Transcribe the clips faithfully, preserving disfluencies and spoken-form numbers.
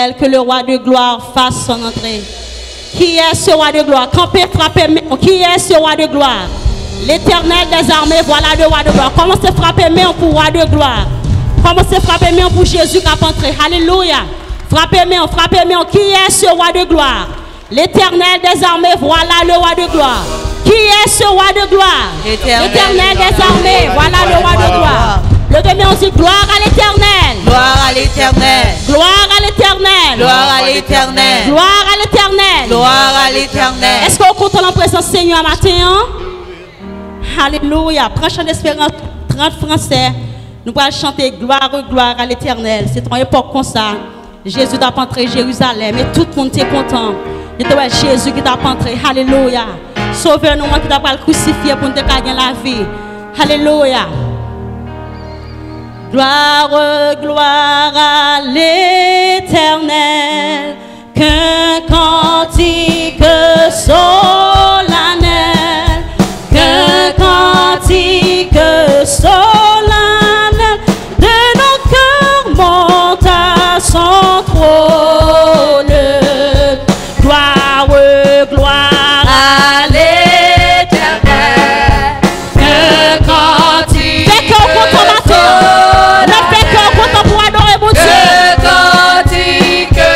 l'éternel, que le roi de gloire fasse son entrée. Qui est ce roi de gloire? Campez, frappez, main. Qui est ce roi de gloire? L'éternel des armées, voilà le roi de gloire. Commencez à frapper main pour roi de gloire. Commencez à frapper main pour Jésus qui a entré. Alléluia. Frappez main, frappez main. Qui est ce roi de gloire? L'éternel des armées, voilà le roi de gloire. Qui est ce roi de gloire? L'éternel des armées, voilà le roi de gloire. Le demi on dit gloire à l'éternel. Gloire à l'éternel. Gloire à l'éternel. Gloire à l'éternel. Gloire à l'éternel. Gloire à l'éternel. Est-ce qu'on compte en présence Seigneur matin? Hein? Alléluia. Prends chant d'espérance trente français. Nous allons chanter gloire, gloire à l'éternel. C'est une époque comme ça. Jésus t'a entré Jérusalem et tout le monde était content. Et c'est Jésus qui t'a entré. Alléluia. Sauveur-nous qui t'a pas crucifié pour nous gagner la vie. Alléluia. Gloire, gloire à l'éternel, qu'un cantique solennel, qu'un cantique solennel de nos cœurs monte à son trône. Gloire, gloire à l'éternel, qu'un cantique solennel.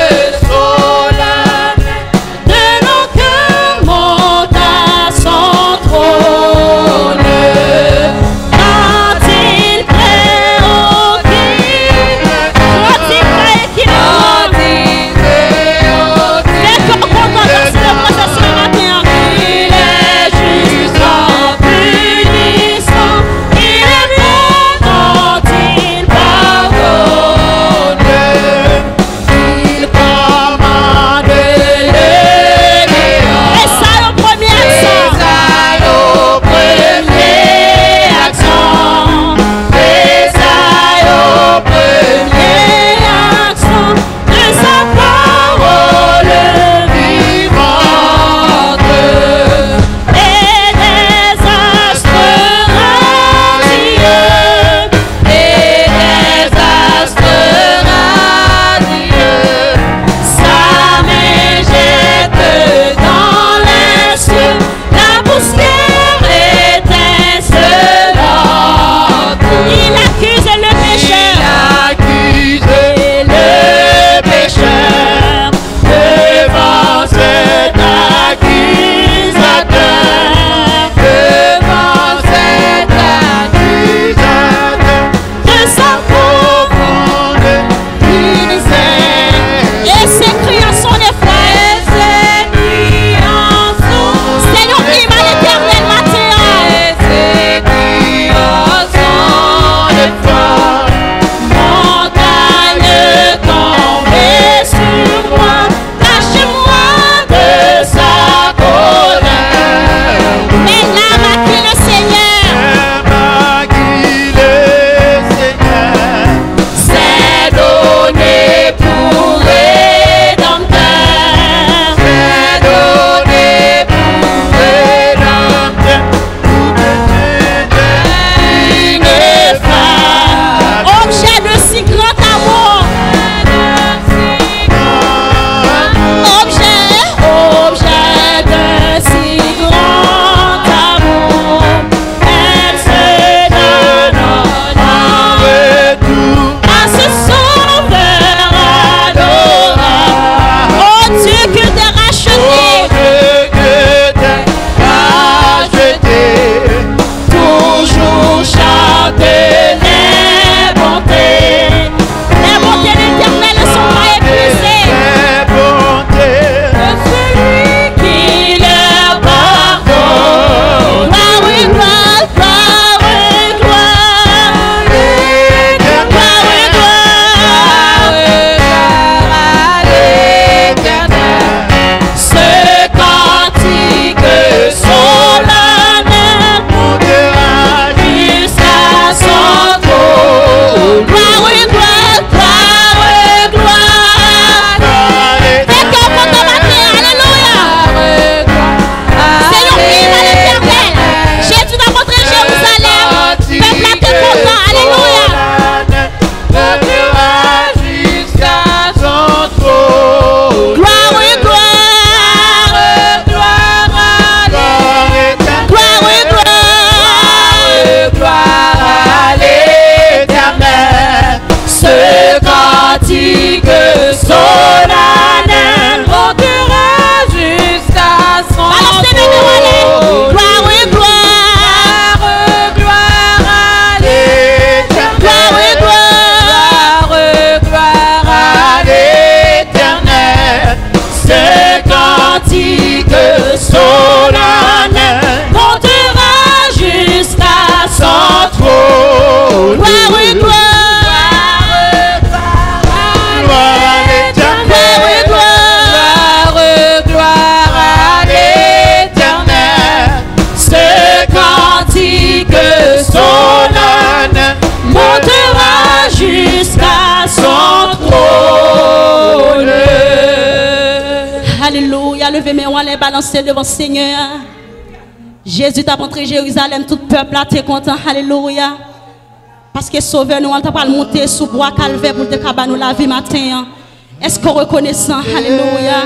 Alléluia. Levez mes mains, les balancer devant le Seigneur. Jésus t'a montré Jérusalem, tout peuple là, t'es content. Alléluia. Parce que Sauveur nous, on t'a pas monté sous bois calvaire pour te cabaner nous la vie matin. Est-ce qu'on reconnaît ça? Alléluia.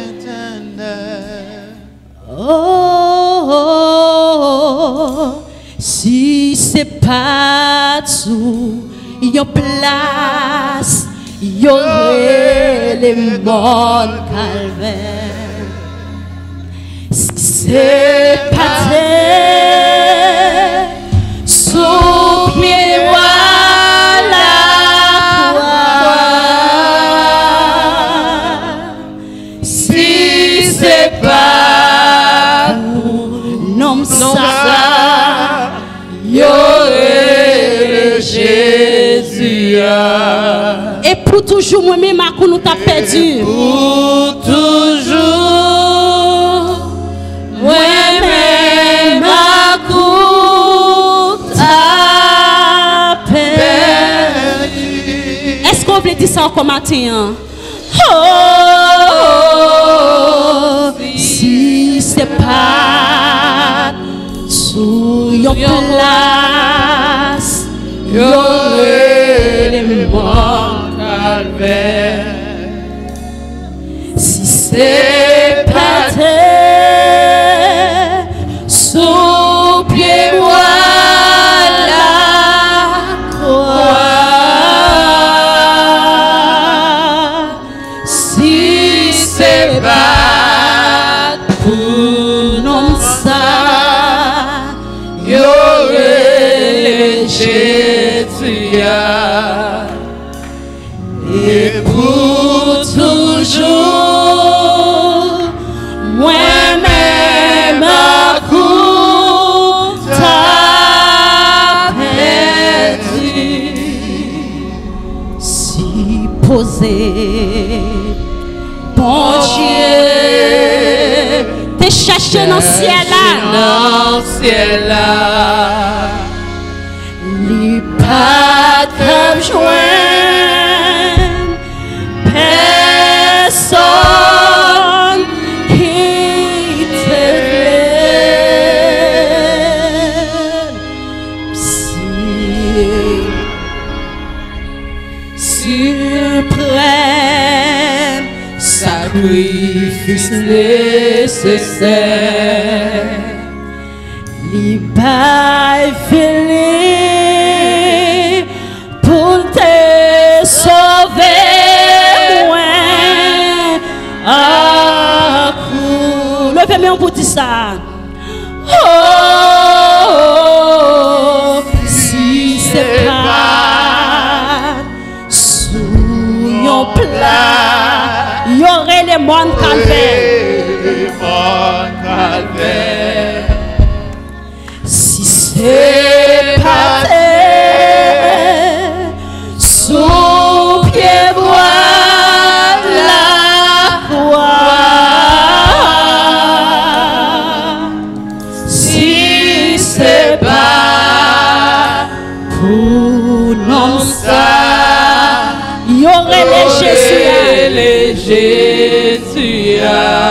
Oh, oh, oh, si c'est pas sous yon place, y aurait les mondes calvaires. Si c'est pas sous pied voilà quoi. Si c'est pas non ça, y aurait Jésus. Et pour toujours, moi-même, ma nous t'a perdu. Pour toujours, moi-même, ma t'a perdu. Est-ce qu'on veut dire ça encore matin? Oh, si c'est pas sous yon place, y'aurait les morts calvaires. Si c'est pas terre, sous pied voilà quoi. Si c'est pas pour non ça, y'aurait Jésus. Et pour toujours, moi-même à coup t'as perdu. Si posé, bon Dieu, t'es cherché dans le ciel là, dans le ciel là, li pas comme joindre personne qui te si suprême sacrifice nécessaire, li bail fini pour te sauver loin à coup. Levez-moi pour dire ça. Oh, oh, si c'est pas sous yon plat, y aurait les mondes calvaires. Si c'est pas terre, sous pied voilà quoi. Si c'est pas pour non ça, y aurait les Jésus, les Jésus.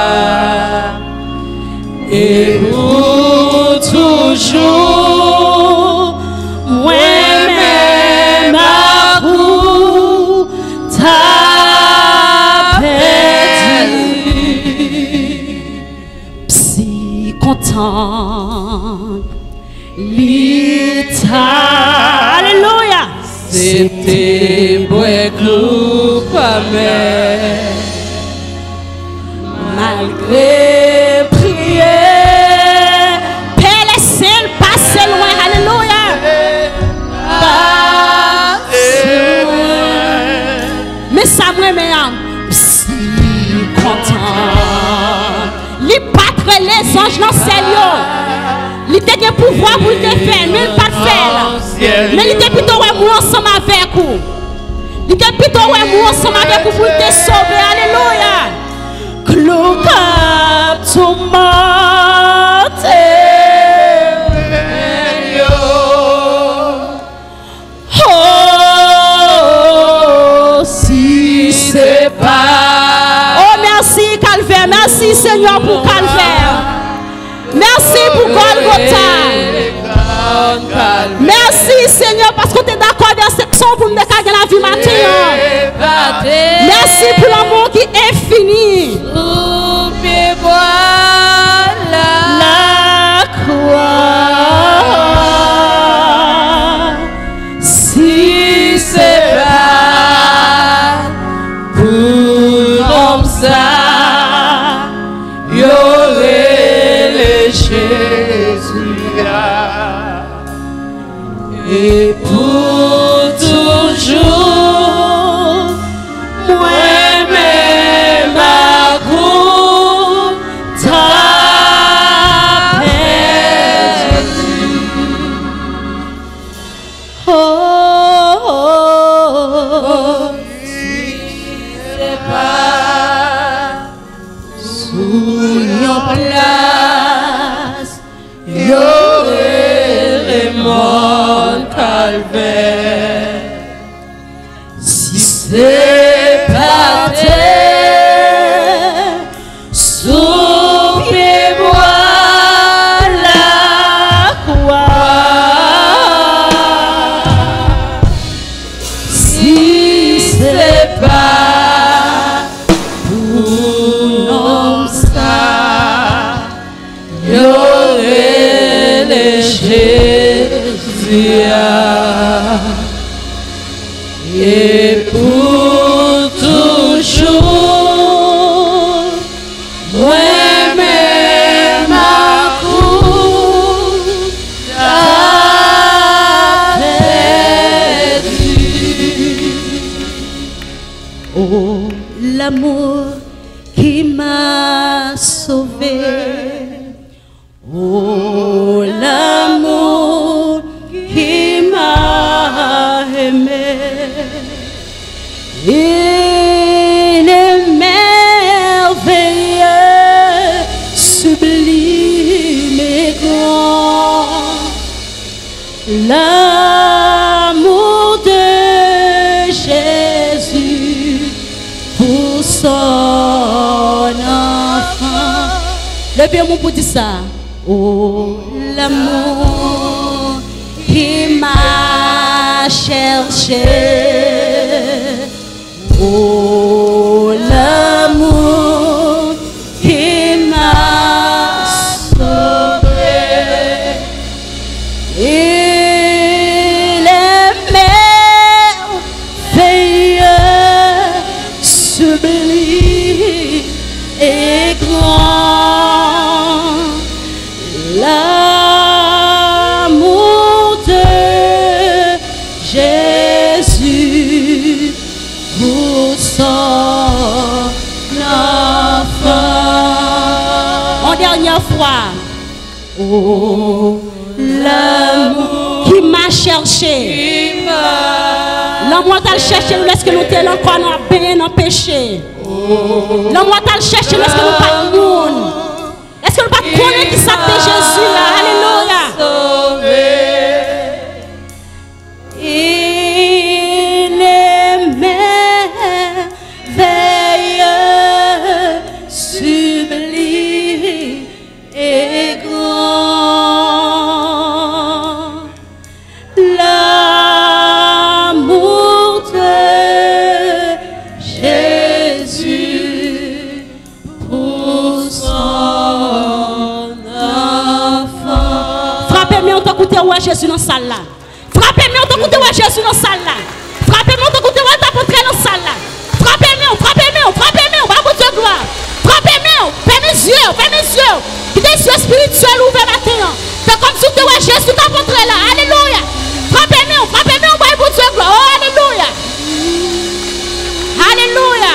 et pour toujours, moi-même à vous t'as perdu. Si content, l'État, alléluia, C'était beau comme malgré prière, Père les saints, passez loin, alléluia, passez loin. Mais ça me met en si content, les pâtres, les anges dans le ciel, il a le pouvoir pour te faire, mais il pas faire. Mais il était plutôt ouais, moi ensemble avec vous. Il était plutôt ouais, moi ensemble avec vous pour te sauver. Alléluia. Gloire to oh, si c'est pas. Oh, merci, Calvaire. Merci. Merci Seigneur pour Calvaire. Merci pour Golgotha. Merci Seigneur parce que tu es d'accord dans cette son pour nous décaler la vie maintenant. Merci pour l'amour qui est infini. La croix. Si c'est pas pour l'homme ça, y aurait les Jésus et pour toujours, moi-même à coup t'as perdu. Oh, oh, oh. C'est pas sous yon place, y aurait les morts calvaire. Si c'est pas terre, sous pied bois la croix. Si c'est pas pour l'homme ça, y aurait les Jésus et pour toujours, moi-même à coup t'as perdu. Oh, l'amour qui m'a sauvé. Oh, l'amour qui m'a aimé. Il est merveilleux, sublime et grand. L'amour de Jésus pour son enfant. Levez-moi pour dire ça. Oh, l'amour qui m'a cherché. Oh, l'amour qui m'a sauvé. Il est merveilleux, sublime et grand. L'amour de Jésus pour son enfant. En dernière fois. Oh, l'amour qui m'a cherché. L'amour t'a cherché lorsque nous étions encore dans le péché. L'amour t'a cherché lorsque nous pas de monde. Est-ce que nous pas connaître qui s'appelle Jésus là? Alléluia. Il est merveilleux, sublime et grand. L'amour de Jésus pour son enfant. Frappez-moi en tant que Jésus dans la salle là. Frappez-moi en tant que Jésus dans la salle là. Frappez-moi en tant que t'apôtre dans la salle là. Frappez-moi, frappez-moi, frappez-moi, va pour Dieu gloire. Frappez-moi, fermez les yeux, fermez les yeux. Des yeux spirituels ouverts maintenant. C'est comme si tu vois Jésus t'apôtre là. Alléluia. Frappez-moi, frappez-moi, va pour Dieu gloire. Oh, alléluia. Alléluia.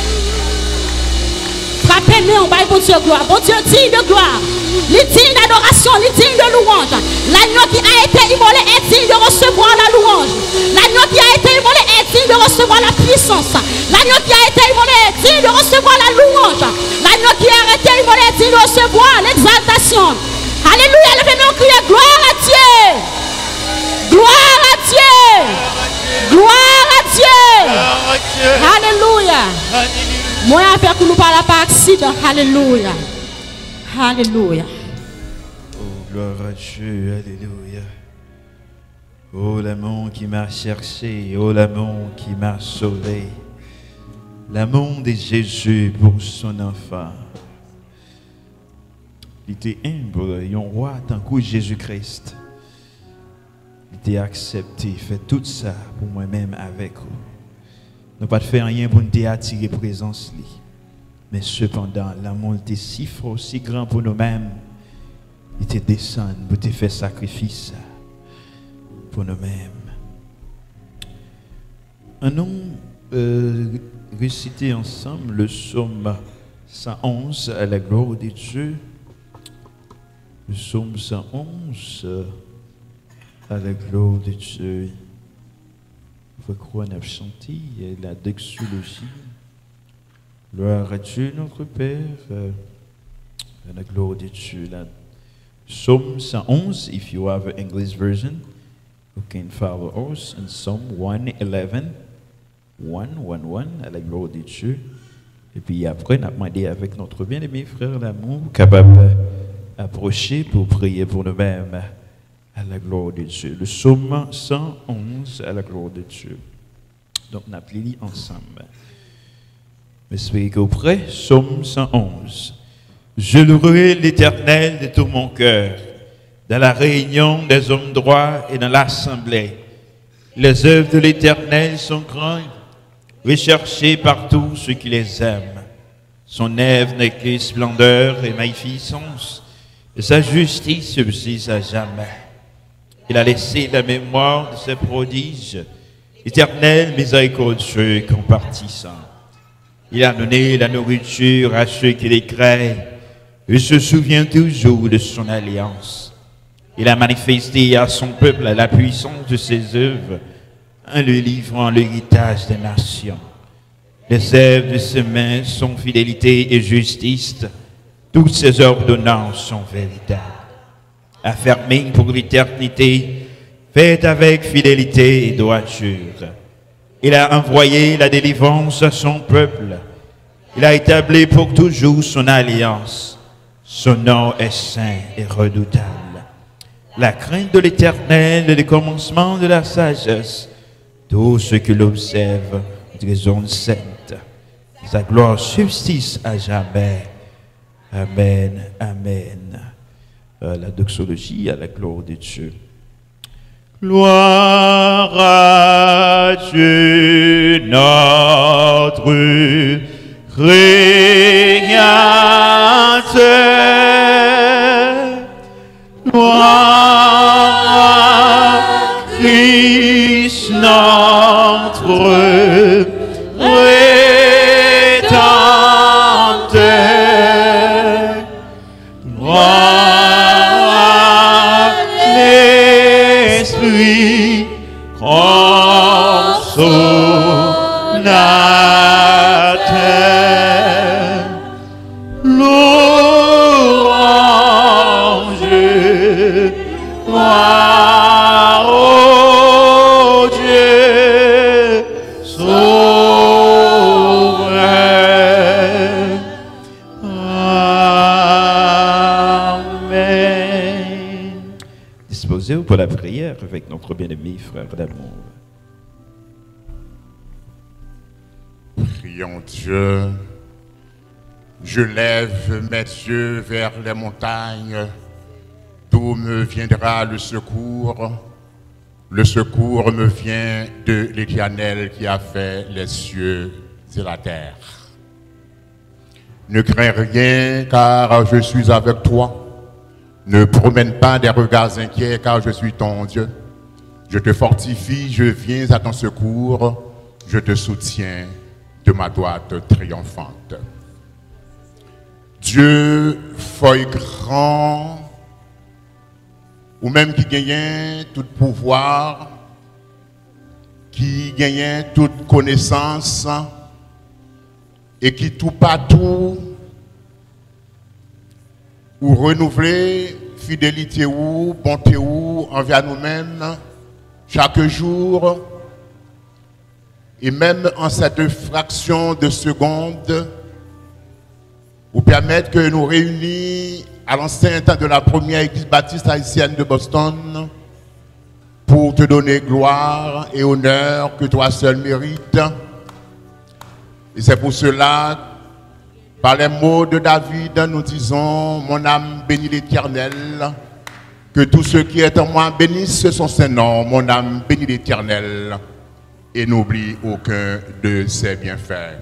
Frappez-moi, va pour Dieu gloire. Bon Dieu digne de gloire. Il est digne d'adoration, il est digne de louange. L'agneau qui a été immolé est digne de recevoir la louange. L'agneau qui a été immolé est digne de recevoir la puissance. L'agneau qui a été immolé est digne de recevoir la louange. L'agneau qui a été immolé est digne de recevoir l'exaltation. Alléluia, levez-moi en criant gloire à Dieu. Gloire à Dieu. Gloire à Dieu. Alléluia. Moi avec nous par pas accident. Alléluia. Alléluia. Oh, gloire à Dieu. Alléluia. Oh, l'amour qui m'a cherché. Oh, l'amour qui m'a sauvé. L'amour de Jésus pour son enfant. Il était humble, un roi tant que Jésus-Christ. Il était accepté, fait tout ça pour moi-même avec vous. Nous pas faire rien pour nous attirer présence. Mais cependant, l'amour était si fort, si grand pour nous-mêmes. Il était descendu pour te faire sacrifice pour nous-mêmes. Nous euh, réciter ensemble le psaume cent onze à la gloire de Dieu. Le psaume cent onze à la gloire de Dieu. Je crois qu'on a chanté la doxologie. Gloire à Dieu notre Père, à la gloire de Dieu. La Psaume cent onze, if you have an English version, you can follow us in Psalm one eleven, one eleven, à la gloire de Dieu. Et puis après, on a demandé avec notre bien-aimé frère l'amour, capable d'approcher pour prier pour nous-mêmes. À la gloire de Dieu. Le psaume cent onze à la gloire de Dieu. Donc, on a plié ensemble. J'espère que vous êtes prêts. Psaume cent onze. Je louerai l'Éternel de tout mon cœur, dans la réunion des hommes droits et dans l'assemblée. Les œuvres de l'Éternel sont grandes, recherchées par tous ceux qui les aiment. Son œuvre n'est que splendeur et magnificence, et sa justice subsiste à jamais. Il a laissé la mémoire de ses prodiges, éternel miséricordieux compartissant. Il a donné la nourriture à ceux qui les craignent et se souvient toujours de son alliance. Il a manifesté à son peuple la puissance de ses œuvres en lui livrant l'héritage des nations. Les œuvres de ses mains sont fidélité et justice. Toutes ses ordonnances sont véritables. Affermée pour l'éternité, faite avec fidélité et droiture. Il a envoyé la délivrance à son peuple. Il a établi pour toujours son alliance. Son nom est saint et redoutable. La crainte de l'Éternel est le commencement de la sagesse. Tous ceux qui l'observent ont raison sainte. Sa gloire subsiste à jamais. Amen, amen. Euh, la doxologie à la gloire de Dieu. Gloire à Dieu, notre Créateur. Gloire à Christ, notre Rédempteur. Gloire l'Esprit consolateur. Louange, gloire au Dieu sauveur. Amen. Disposez-vous pour la prière avec notre bien-aimé frère d'amour. Prions Dieu. Je lève mes yeux vers les montagnes, d'où me viendra le secours. Le secours me vient de l'Éternel qui a fait les cieux et la terre. Ne crains rien car je suis avec toi. Ne promène pas des regards inquiets car je suis ton Dieu. Je te fortifie, je viens à ton secours, je te soutiens de ma droite triomphante. Dieu, feuille grand, ou même qui gagne tout pouvoir, qui gagne toute connaissance, et qui tout partout, ou renouveler fidélité ou bonté ou envers nous-mêmes chaque jour, et même en cette fraction de seconde, pour permettre que nous réunis à l'enceinte de la première église baptiste haïtienne de Boston pour te donner gloire et honneur que toi seul mérites. Et c'est pour cela, par les mots de David, nous disons, mon âme bénit l'Éternel, que tout ce qui est en moi bénisse son Saint-Nom, mon âme bénit l'Éternel, et n'oublie aucun de ses bienfaits.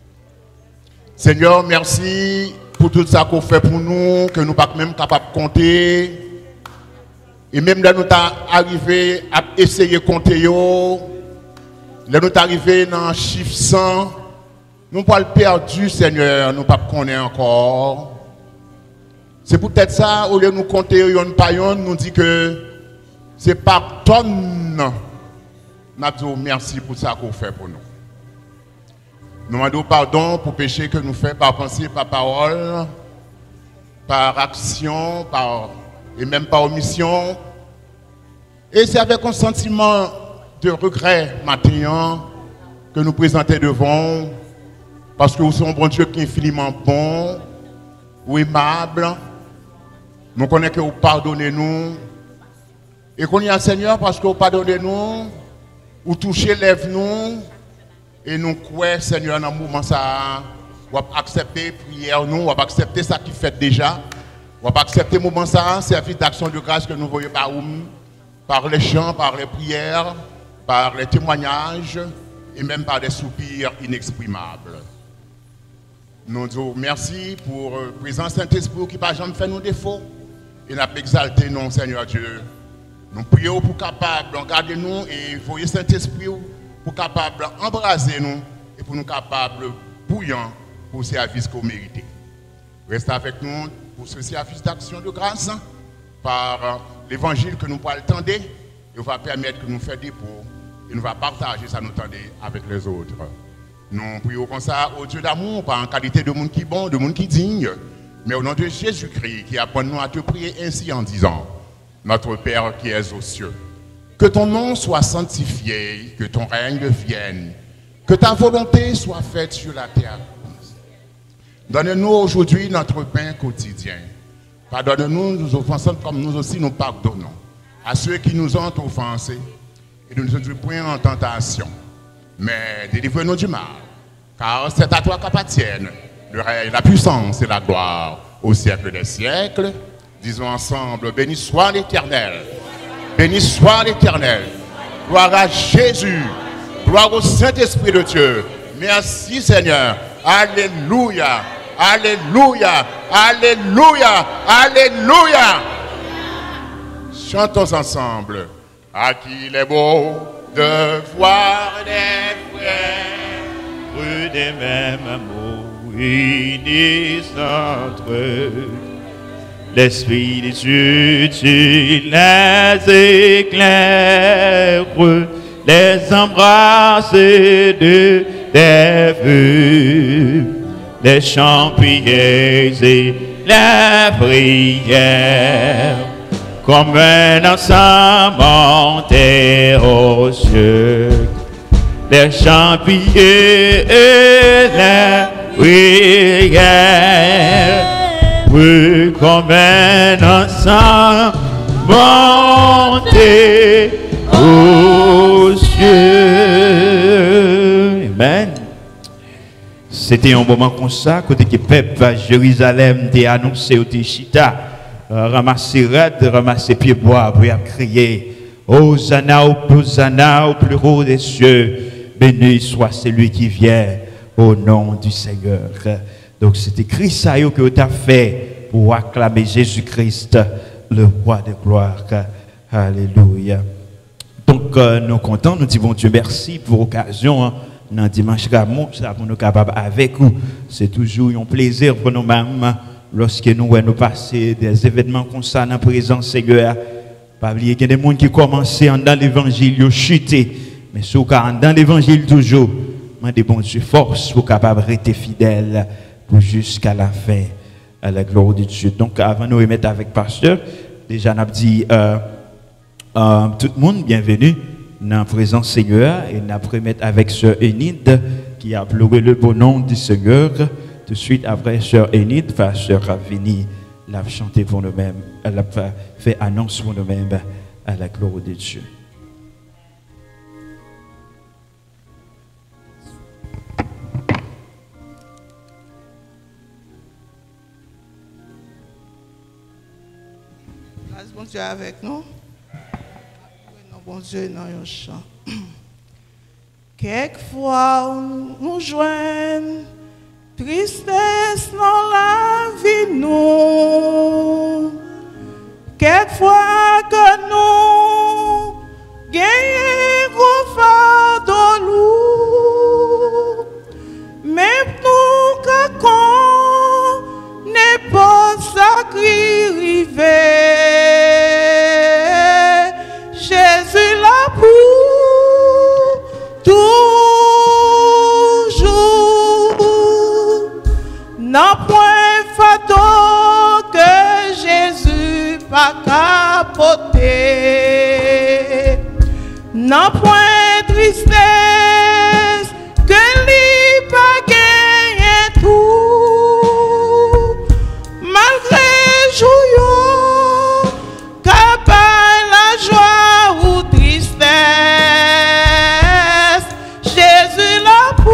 Seigneur, merci pour tout ça qu'on fait pour nous, que nous ne sommes pas même capables de compter. Et même là, nous sommes arrivés à essayer de compter. Là, nous sommes arrivés dans le chiffre cent. Nous ne sommes pas perdus, Seigneur, nous ne sommes pas connaître encore. C'est peut-être ça, au lieu de nous compter, nous dit que c'est par tonne. Nous disons merci pour ça qu'on fait pour nous. Nous demandons pardon pour péché que nous faisons par pensée, par parole, par action, par, et même par omission. Et c'est avec un sentiment de regret matin que nous présentons devant, parce que nous sommes un bon Dieu qui est infiniment bon, ou aimable. Nous connaissons que vous pardonnez nous. Et qu'on y a Seigneur parce que vous pardonnez nous, vous touchez lève nous. Et nous croyons, Seigneur, dans le mouvement, ça, vous accepter la prière, nous, vous accepter ça qui fait déjà. Vous accepter le mouvement, ça, service d'action de grâce que nous voyons par, par les chants, par les prières, par les témoignages et même par des soupirs inexprimables. Nous disons merci pour le présent Saint-Esprit qui n'a jamais fait nos défauts. Et nous avons exalté nous, Seigneur Dieu. Nous prions pour capable de garder nous et voyez Saint-Esprit pour capable d'embraser nous et pour nous capables bouillants pour le service qu'on mérite. Restez avec nous pour ce service d'action de grâce par l'évangile que nous pourrons attendre et va permettre que nous fassions des pots et nous va partager ça nous tendre avec les autres. Nous prions comme ça au Dieu d'amour, pas en qualité de monde qui est bon, de monde qui est digne, mais au nom de Jésus-Christ qui apprend nous à te prier ainsi en disant, notre Père qui es aux cieux, que ton nom soit sanctifié, que ton règne vienne, que ta volonté soit faite sur la terre. Donne-nous aujourd'hui notre pain quotidien. Pardonne-nous nos offenses comme nous aussi nous pardonnons à ceux qui nous ont offensés et ne nous introduis point en tentation. Mais délivre-nous du mal, car c'est à toi qu'appartiennent le règne, la puissance et la gloire au siècle des siècles. Disons ensemble, béni soit l'Éternel. Béni soit l'Éternel. Gloire à Jésus. Gloire au Saint-Esprit de Dieu. Merci Seigneur. Alléluia. Alléluia. Alléluia. Alléluia. Chantons ensemble. À qui il est beau de voir des frères, rue des mêmes amours, unis entre eux. L'Esprit des cieux, tu les éclaires, les embrasses de tes vœux, les chants, prières et les prières, comme un ensemble monté aux cieux, les chants, prières et les prières. Oui, comme un ensemble monté aux cieux. Amen. C'était un moment comme ça, côté que peuple à Jérusalem t'a annoncé au Téchita, ramasser rade, ramasser pieds bois, pour crier Hosanna, Hosanna au plus haut des cieux, béni soit celui qui vient au nom du Seigneur. Donc c'est écrit ça que tu as fait pour acclamer Jésus-Christ, le roi de gloire. Alléluia. Donc euh, nous sommes contents, nous disons Dieu merci pour l'occasion. Hein, dans dimanche ça pour nous capables avec vous. C'est toujours un plaisir pour nous-mêmes lorsque nous nous passer des événements comme ça dans la présence Seigneur. Pas oublier qu'il y a des gens qui commencent dans l'évangile, ils ont chuté. Mais si vous dans l'évangile toujours, demandez bon Dieu force pour capable rester fidèle jusqu'à la fin, à la gloire de Dieu. Donc, avant de nous remettre avec le pasteur, déjà, on a dit euh, euh, tout le monde, bienvenue dans la présence Seigneur, et on a remettre avec Sœur Enid, qui a pleuré le bon nom du Seigneur. tout de suite après, Sœur Enid va Sœur Ravini la chanter pour nous-mêmes, elle va faire annonce pour nous-mêmes à la gloire de Dieu. Grâce bon Dieu avec nous. Non, bon Dieu, dans un chant. Quelquefois nous joignons tristesse dans la vie nous. Quelquefois que nous gagnons gros fardeau lourd, même nous quand n'est pas sacré rivé, Jésus l'a pour non point fardeau que Jésus pas capoté, non point tristesse que lui pas gagné tout, malgré joyeux capable la joie ou tristesse, Jésus l'a pour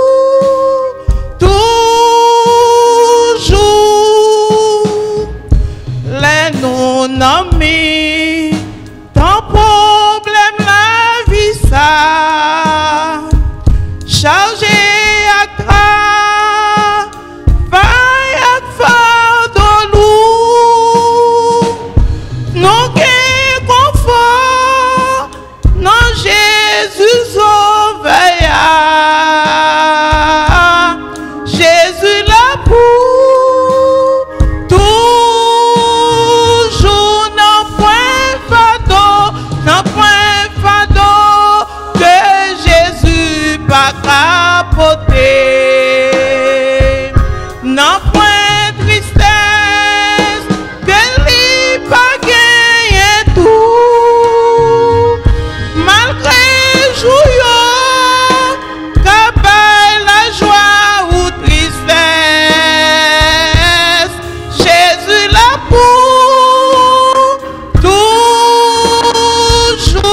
ami, ton problème la vie ça, chargé à travail à fardeau lourd, non qu'un confort, non Jésus sauveille, Jésus l'a pour non point tristesse que lui pas gagné tout, malgré joyeux capable la joie ou tristesse, Jésus l'a pour toujours.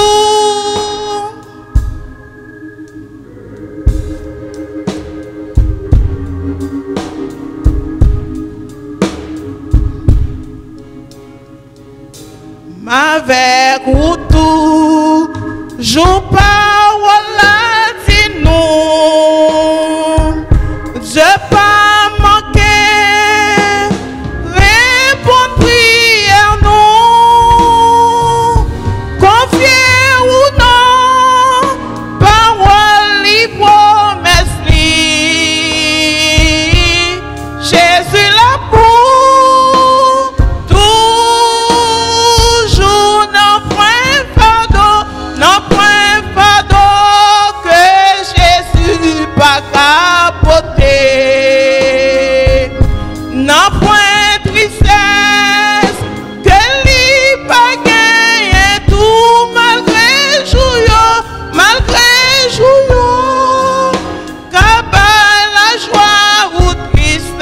Avec ou tout, joue pas voilà dis nous, je pas manquer, répondre prière nous, confier ou non, parole li promesse li, Jésus la pour. Pas capoté, non point tristesse que lui pas gagné tout, malgré joyeux, malgré joyeux, capable la joie ou tristesse,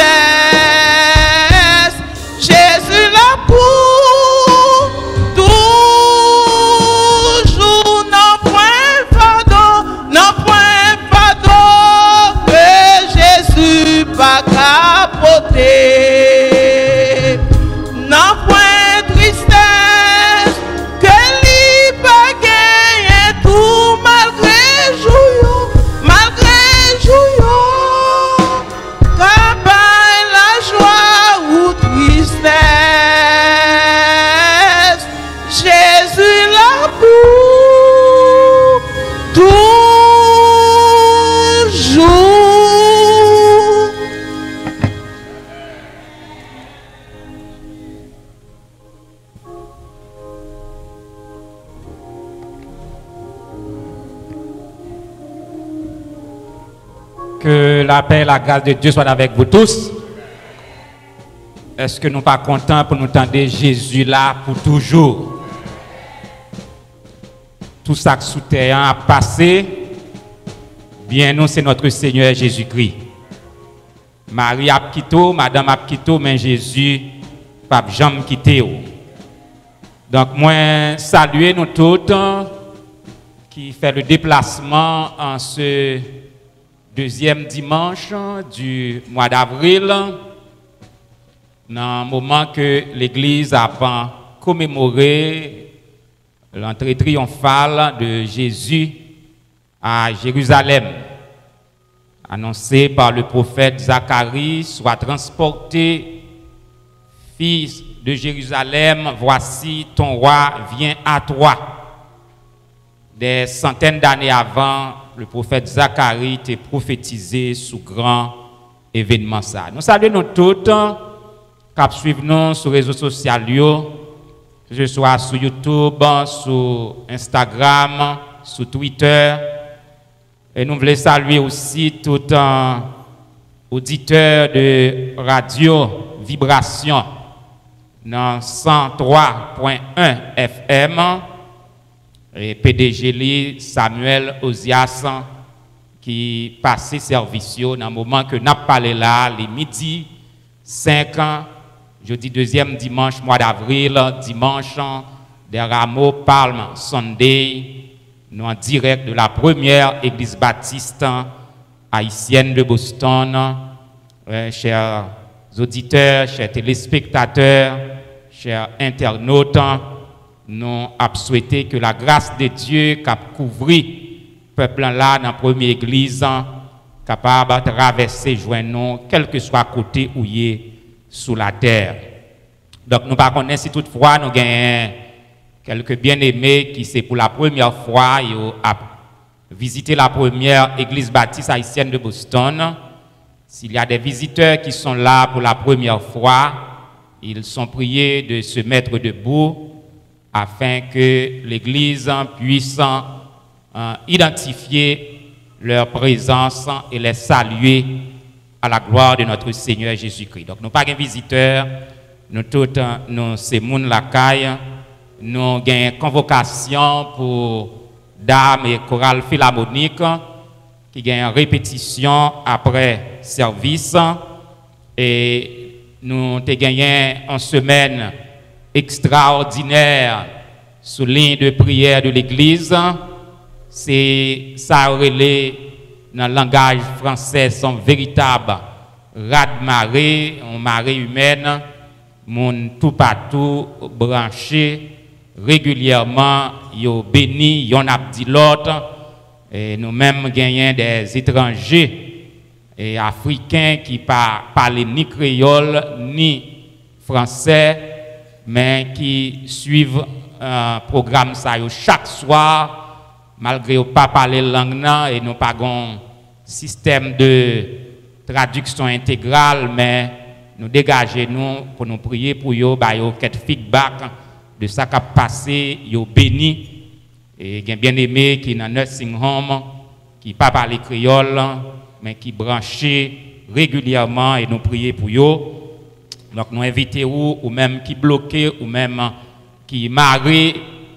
Jésus l'a pour toujours, non point fardeau, non point pas capoté, non point tristesse que lui pas gagné tout, malgré joyeux, malgré joyeux, capable la joie ou tristesse, Jésus l'a pour toujours. Que la paix et la grâce de Dieu soient avec vous tous. Est-ce que nous ne sommes pas contents pour nous entendre Jésus là pour toujours? Tout ça que sous terre a passé, bien nous c'est notre Seigneur Jésus-Christ. Marie a quitté, Madame a quitté, mais Jésus pas jamais quitté. Donc moi saluer nous tous qui fait le déplacement en ce deuxième dimanche du mois d'avril, dans le moment que l'Église a commémoré l'entrée triomphale de Jésus à Jérusalem, annoncé par le prophète Zacharie, soit transporté, fils de Jérusalem, voici ton roi vient à toi. Des centaines d'années avant, le prophète Zacharie était prophétisé sous grand événement ça. Nous saluons nous tous qui suivent nous sur les réseaux sociaux, que ce soit sur YouTube, sur Instagram, sur Twitter. Et nous voulons saluer aussi tout un auditeur de radio Vibration dans cent trois point un F M et P D G Samuel Ozias qui passait service dans le moment que nous avons parlé là, les midi cinq ans, jeudi deuxième dimanche mois d'avril, dimanche des Rameaux Palm Sunday, nous en direct de la première église baptiste haïtienne de Boston. Euh, chers auditeurs, chers téléspectateurs, chers internautes, nous avons souhaité que la grâce de Dieu qui a couvert le peuple là dans la première église, capable de traverser, joindre nous, quel que soit côté où il est sous la terre. Donc nous ne connaissons pas si toutefois nous avons quelques bien-aimés qui c'est pour la première fois ils ont visité la première église baptiste haïtienne de Boston. S'il y a des visiteurs qui sont là pour la première fois, ils sont priés de se mettre debout afin que l'église puisse euh, identifier leur présence et les saluer à la gloire de notre Seigneur Jésus-Christ. Donc nous pas de visiteurs, nous tous nous c'est moun la caille. Nous avons une convocation pour Dames et Chorale Philharmonique qui a une répétition après service. Et nous avons gagné une semaine extraordinaire sous ligne de prière de l'Église. C'est ça relais dans le langage français son véritable raz-de-marée, une marée humaine, mon tout partout branché. Régulièrement, yo béni, yon a dit l'autre, et nous-mêmes gagnons des étrangers et africains qui ne parlent ni créole ni français, mais qui suivent un programme ça chaque soir, malgré ne pas parler langue et nous pas un système de traduction intégrale, mais nous dégager nous pour nous prier pour yo, bah yo quelques feedback de ça qui a passé, yo béni. Et il y a bien aimé qui dans nursing home, qui pas parler créole, mais qui branché régulièrement et nous prier pour yo. Donc nous invitons ou même qui bloqué ou même qui marré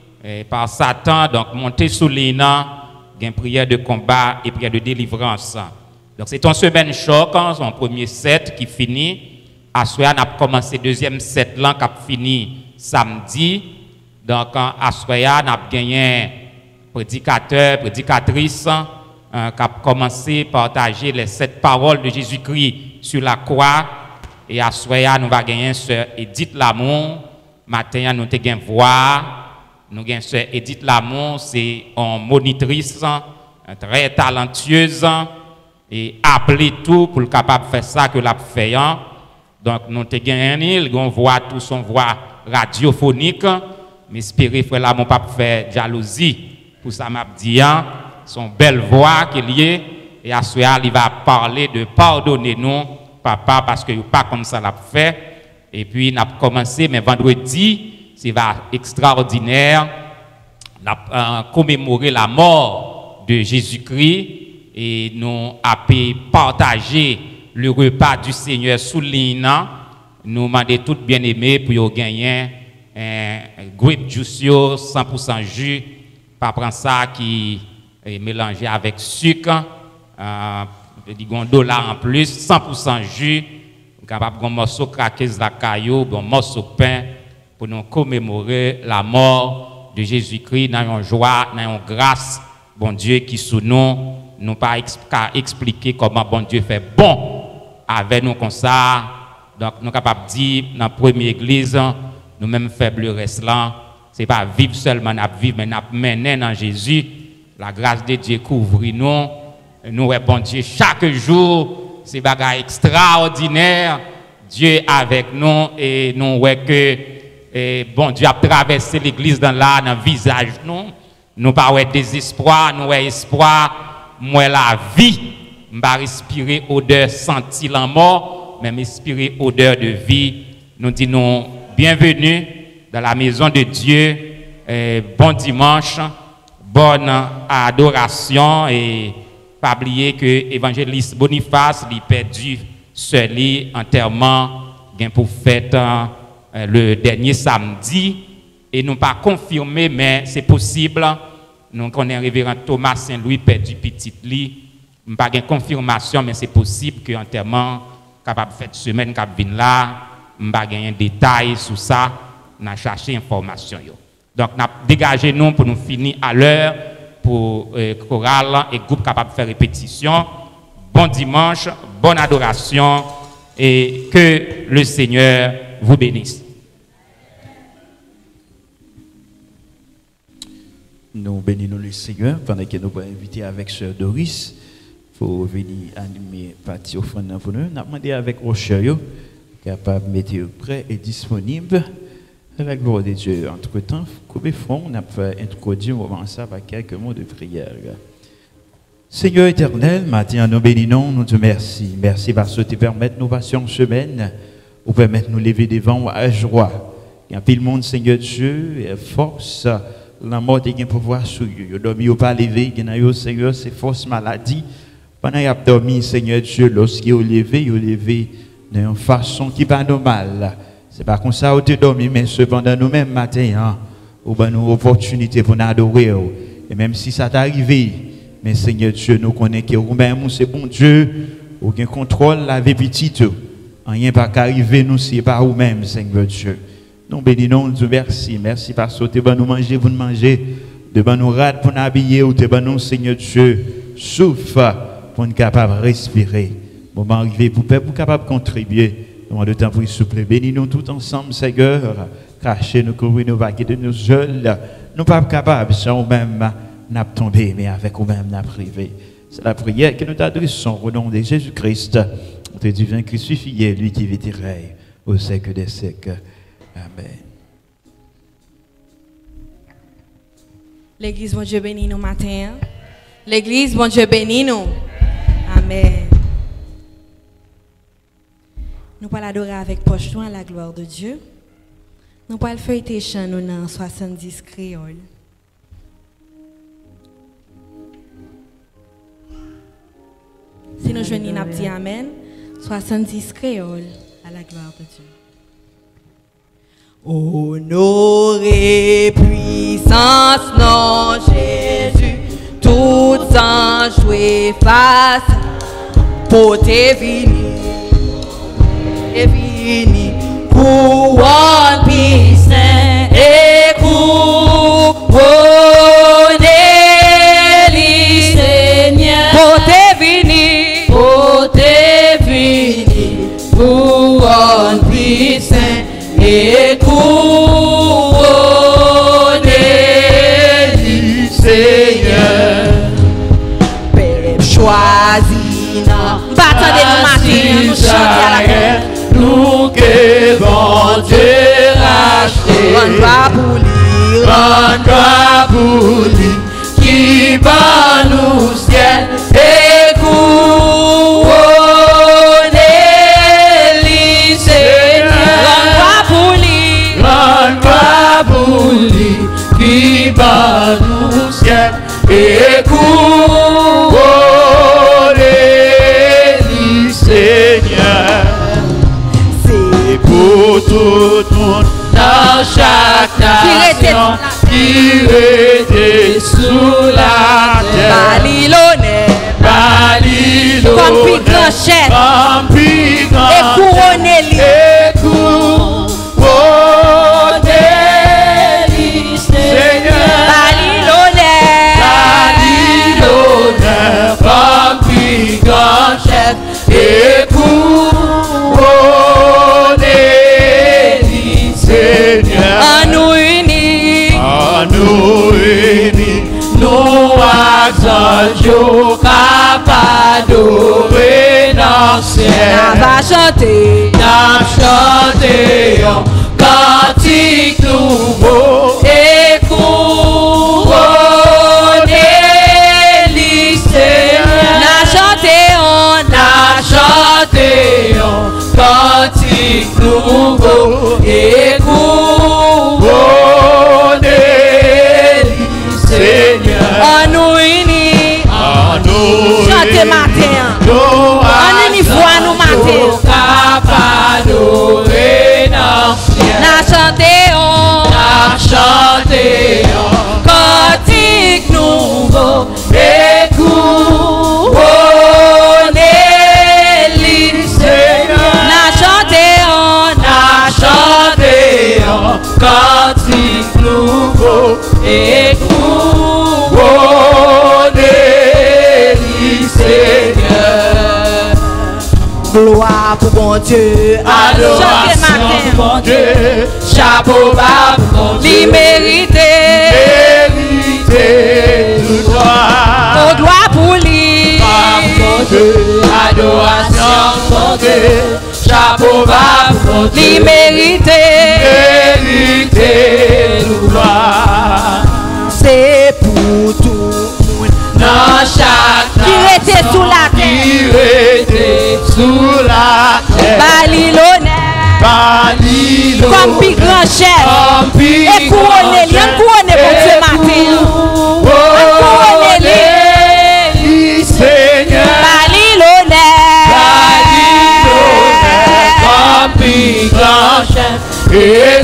par Satan, donc monter sous l'ina, il y a une prière de combat et prière de délivrance. Donc c'est une semaine choc, hein, son premier set qui finit. À soir, on a commencé deuxième set là qui a fini samedi. Donc à soir, on a gagné prédicateur, prédicatrice hein, qui a commencé à partager les sept paroles de Jésus-Christ sur la croix. Et à soir, nous va gagner sœur Edith Lamont. Matin, nous avons gagné voix. Nous avons sœur Edith Lamont, c'est une monitrice très talentueuse et appelée tout pour le capable de faire ça que l'a fait. Donc nous avons gagné, nous avons voix tout son voix radiophonique. Mais espérer frère Lamont pas faire jalousie pour ça m'a dit son belle voix qui est liée et à soir il va parler de pardonner nous papa parce que pas comme ça l'a fait. Et puis nous avons commencé mais vendredi c'est extraordinaire. On a commémoré la mort de Jésus-Christ et nous avons partagé le repas du Seigneur sous l'ina. Nous demandons tout bien aimé pour gagner un grape juice cent pour cent jus, pas prendre ça qui est mélangé avec sucre, euh, un dollar en plus, cent pour cent jus, capable un morceau craquer la caillou, un morceau de pain pour nous commémorer la mort de Jésus-Christ dans une joie, dans une grâce, bon Dieu qui sous nous, nous pas expliquer comment bon Dieu fait bon avec nous comme ça. Donc nous sommes capables de dire dans la première église, nous mêmes faibles restants, ce n'est pas vivre seulement, nous vivre, mais nous mener dans Jésus. La grâce de Dieu couvre nous. Nous bon Dieu chaque jour, c'est bagaille extraordinaire. Dieu avec nous et nous voyons que et bon Dieu a traversé l'église dans là, dans le visage nous. Nous pas ouais désespoir, nous ouais espoir, moi la vie, m'pa respirer odeur sentir la mort, mais respirer odeur de vie. Nous disons bienvenue dans la maison de Dieu. Et bon dimanche, bonne adoration et pas oublier que évangéliste Boniface lui perdu seul enterrement gain pour fête le dernier samedi et nous pas confirmé mais c'est possible. Nous connaissons révérend Thomas Saint-Louis perdu petit lit. Pas gain confirmation mais c'est possible que enterrement capable faire semaine cap vinn là, pas gain détail sur ça, n'a cherché information yo. Donc n'a dégagé nous pour nous finir à l'heure pour euh, chorale et groupe capable de faire répétition. Bon dimanche, bonne adoration et que le Seigneur vous bénisse. Nous bénissons le Seigneur pendant que nous allons inviter avec Sœur Doris pour venir animer partie offrande pour nous. Nous avons demandé avec Rocher, capable de mettre prêt et disponible. À la gloire de Dieu. Entre-temps, comme fond, on a fait introduire au moment ça par quelques mots de prière. Seigneur éternel, matin nous bénissons, nous te remercions. Merci parce que tu permets de nous passer en semaine, ou permettre de nous lever devant à joie. Il y a pile monde, Seigneur Dieu, et force, la mort est un pouvoir sur eux. Ils dormi ou pas levé, il y a Seigneur, c'est force maladie. Pendant qu'ils ont dormi, Seigneur Dieu, lorsqu'ils ont levé, ils ont levé d'une façon qui n'est pas normale. C'est pas comme ça où tu dormi, mais cependant nous-mêmes matin, hein, nous avons une opportunité pour nous adorer. Et même si ça t'est arrivé, mais Seigneur Dieu, nous connaissons que vous-même, c'est bon Dieu, vous avez contrôle la vie petite. Rien pas qu'arriver, nous, c'est pas vous-même, Seigneur Dieu. Nous bénissons, nous merci. Merci parce que tu vas nous manger pour nous manger, tu vas nous rad pour nous habiller, ou tu vas nous, Seigneur Dieu, souffle pour nous capables de respirer. Moment arrivé pour pour capable de contribuer. Nous de temps pour s'il vous plaît, bénis-nous tous ensemble, Seigneur. Cachez nous, couvrir nous, vaguer de nous seuls. Nous pas capables, sans nous-mêmes, n'a tombé, mais avec nous-mêmes, n'a privé. C'est la prière que nous t'adressons au nom de Jésus-Christ, notre divin crucifié, lui qui vit et règne au siècle des siècles. Amen. L'église, bon Dieu bénit nous matin. L'église, bon Dieu bénit nous. Amen. Nous allons adorer avec poche à la gloire de Dieu. Nous allons feuilleter chant nous dans soixante-dix créoles. Si nous joignons nous dit amen, soixante-dix créoles à la gloire de Dieu. Honoré, puissance, non Jésus, tout en jouer face pour te venir. Et fini, couronne puissant et couronne les Seigneur. Pour te venir, pour te venir, couronne puissant et couronne les Seigneur. Père choisi, non, battez-nous matin, nous chantons à la guerre. Nous que bon Dieu racheté, rends-toi pour lui, rends-toi pour lui, qui va nous ciel et couronner lui, Seigneur. Rends-toi pour lui, rends-toi pour lui, qui va nous ciel et couronner lui, Seigneur. Pour tout le monde, dans chaque nation, qui était sous la terre, Babylone, Bali l'honneur. Comme puis grand chef. Comme puis grand Et couronnez-lui. Et couronnez-lui, Seigneur. Bali l'honneur. Bali l'honneur. Comme puis grand chef. Et couronnez-lui, Seigneur. En nous unis. En nous unis. Nous exaltons capables d'adorer dans le ciel. On va chanter. Nous chantons cantique nouveau et couronnez-lui, Seigneur. On chanter, on Nous chantons cantique nouveau et couronnez-lui, Seigneur. En nous unis. En nous Chantez matin. En unis voix nous matin. Na chanter, on cantique nouveau et couronnez-lui, Seigneur. Na chanter, on cantique nouveau et couronnez-lui, Seigneur. gloire pour bon Dieu. Adoration pour bon Dieu. Chapeau bas pour bon Dieu. L'immérité. Mérité tout droit. On doit pour lui. Bon Dieu. Adoration pour bon Dieu. Chapeau bas pour bon Dieu. L'immérité. Mérité tout droit. C'est pour tout le monde. Dans chaque Qui était sous la terre. Qui était sous la terre. Bali l'honneur. Bali l'honneur. Comme puis grand chef. Comme puis Et couronnez-lui. grand On couronne pour Dieu matin. Couronnez-lui, Seigneur. Bali l'honneur. Bali l'honneur. Comme puis grand chef. Et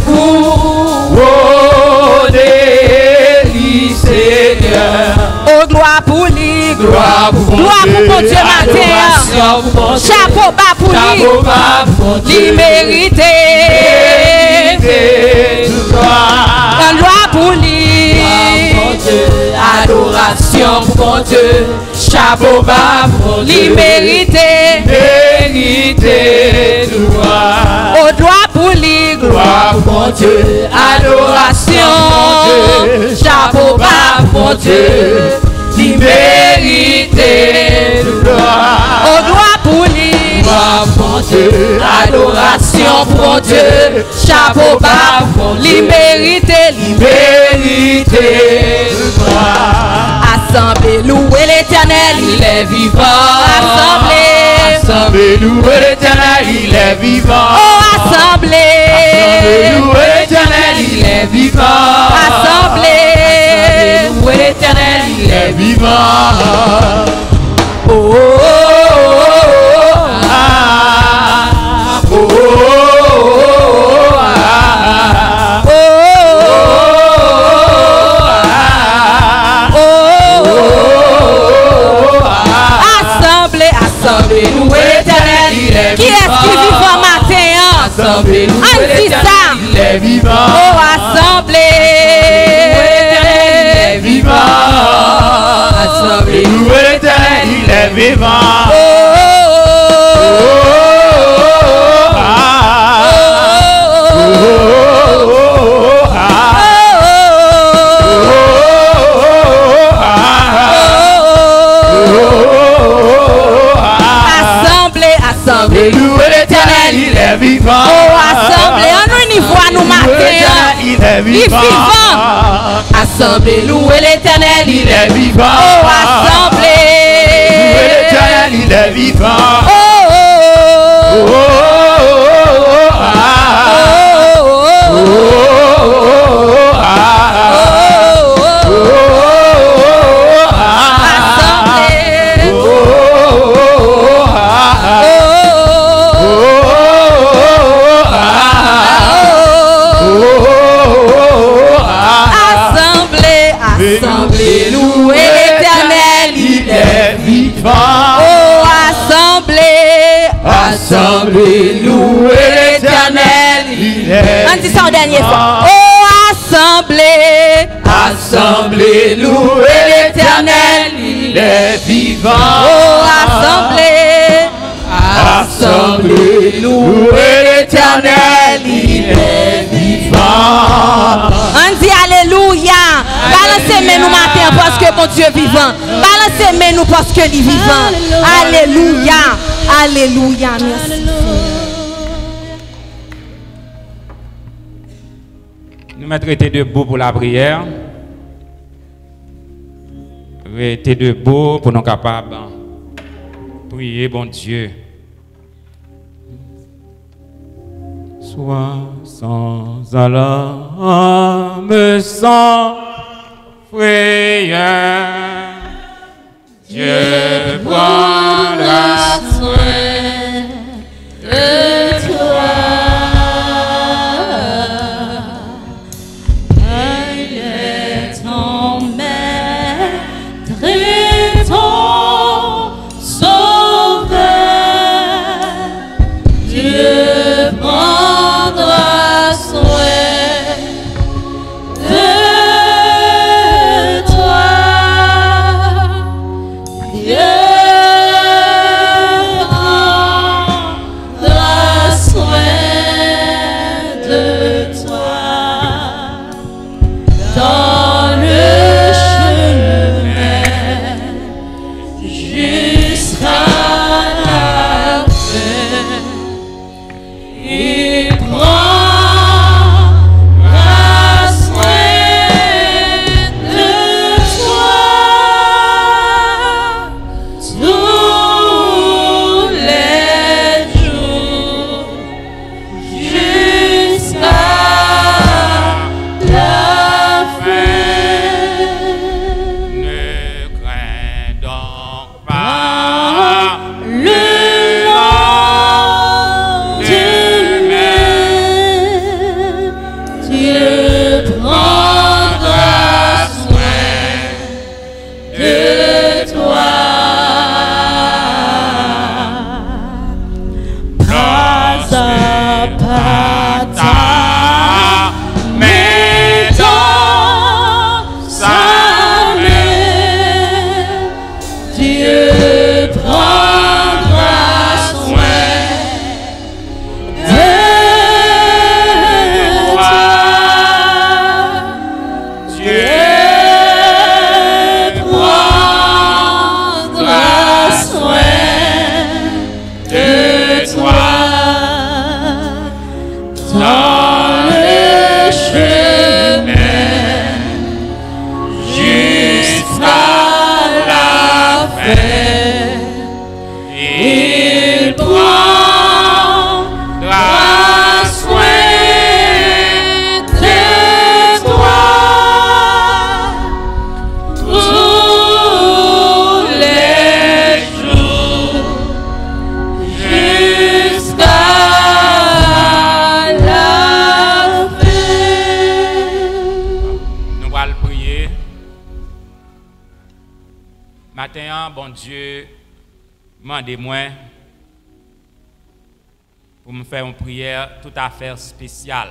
couronnez-lui, Seigneur. Oh, gloire pour lui. Gloire pour bon Gloire Dieu. pour bon Dieu matin. Adoration pour bon Dieu. Chapeau bas pour lui. Chapeau bas pour bon Dieu. L'immérité. Mérité tout droit. En gloire pour lui. Adoration pour bon Dieu. Chapeau bas pour bon Dieu. L'immérité. Mérité tout droit. Oh, gloire pour lui. Gloire pour bon Dieu. Adoration pour bon Dieu. Chapeau bas pour bon Dieu. Mérité tout droit. Oh, gloire pour lui. Gloire pour bon Dieu. Adoration pour bon Dieu. Chapeau bas pour bon Dieu. L'immérité. Mérité tout droit. Assemblée, louez l'éternel. Il est vivant. Assemblée. Assemblée, louez l'éternel, il est vivant. Oh, assemblée. Assemblée, louez l'éternel, il est vivant. Assemblée. Assemblée, louez l'éternel, il est vivant. Oh, oh, oh, oh, ah. Oh, oh, oh, ah. Oh, oh, oh, oh. Assemblée, assemblée, louez l'éternel, il est qui est-ce qui vit au matin? Assemblée, louez On dit l'éternel, ça. il est vivant. Oh, assemblée. Il est vivant. Assemblée, louez l'éternel, il est vivant. Oh, oh, oh, Oh, ah. oh, oh, Oh, ah. Assemblée, assemblée. Louez l'éternel, il est vivant. Oh, assemblée, on nous n'y voit nous matin. Il est vivant. vivant. Assemblée, louez l'éternel, il est vivant. Oh, assemblée. Louez l'éternel, il est vivant. Oh, oh, Oh, oh, oh, oh, ah. oh, Oh, oh, oh, oh, ah. oh, Oh, oh. oh, ah. Assemblée. Oh, oh, ah. Oh, oh, Oh, ah. oh, oh. Oh, ah. Assemblée, assemblée, louez l'éternel, il est vivant. encore dernière fois. Oh, assemblée, Assemblée, louez l'Éternel, il est vivant. oh, assemblée, Assemblée, louez l'Éternel, il est vivant. on dit alléluia. Balancez mes nous matin parce que mon Dieu est vivant. Balancez mes nous parce que il est vivant. Alléluia. Alléluia. Merci. Nous mettons été debout pour la prière. Restez debout pour nous capables de prier, bon Dieu. Sois sans alarme, sans frayeur, Dieu prendra soin de toi. Il est ton maître et ton sauveur. Dieu prendra soin de toi. Dieu prendra soin de toi. Dans le chemin jusqu'à la fin, il prendra soin de toi tous les jours jusqu'à la fin. Ne crains donc pas Le lendemain, Dieu prendra soin de toi. Pas à pas ta main dans sa main, Dieu prendra soin de toi. Dieu prendra soin de toi. Dans le chemin jusqu'à la fin, il prendra soin de toi tous les jours jusqu'à la fin. Nous allons prier. Matin, bon Dieu, demandez-moi pour me faire une prière tout à fait spéciale.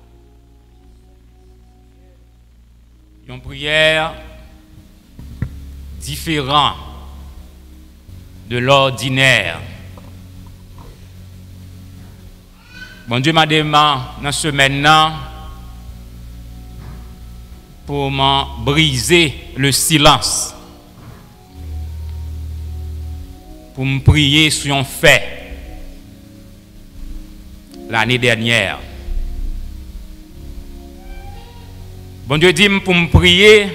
Une prière différente de l'ordinaire. Bon Dieu m'a demandé dans ce maintenant pour m'en briser le silence, pour me prier sur un fait l'année dernière. Bon Dieu dit pour me prier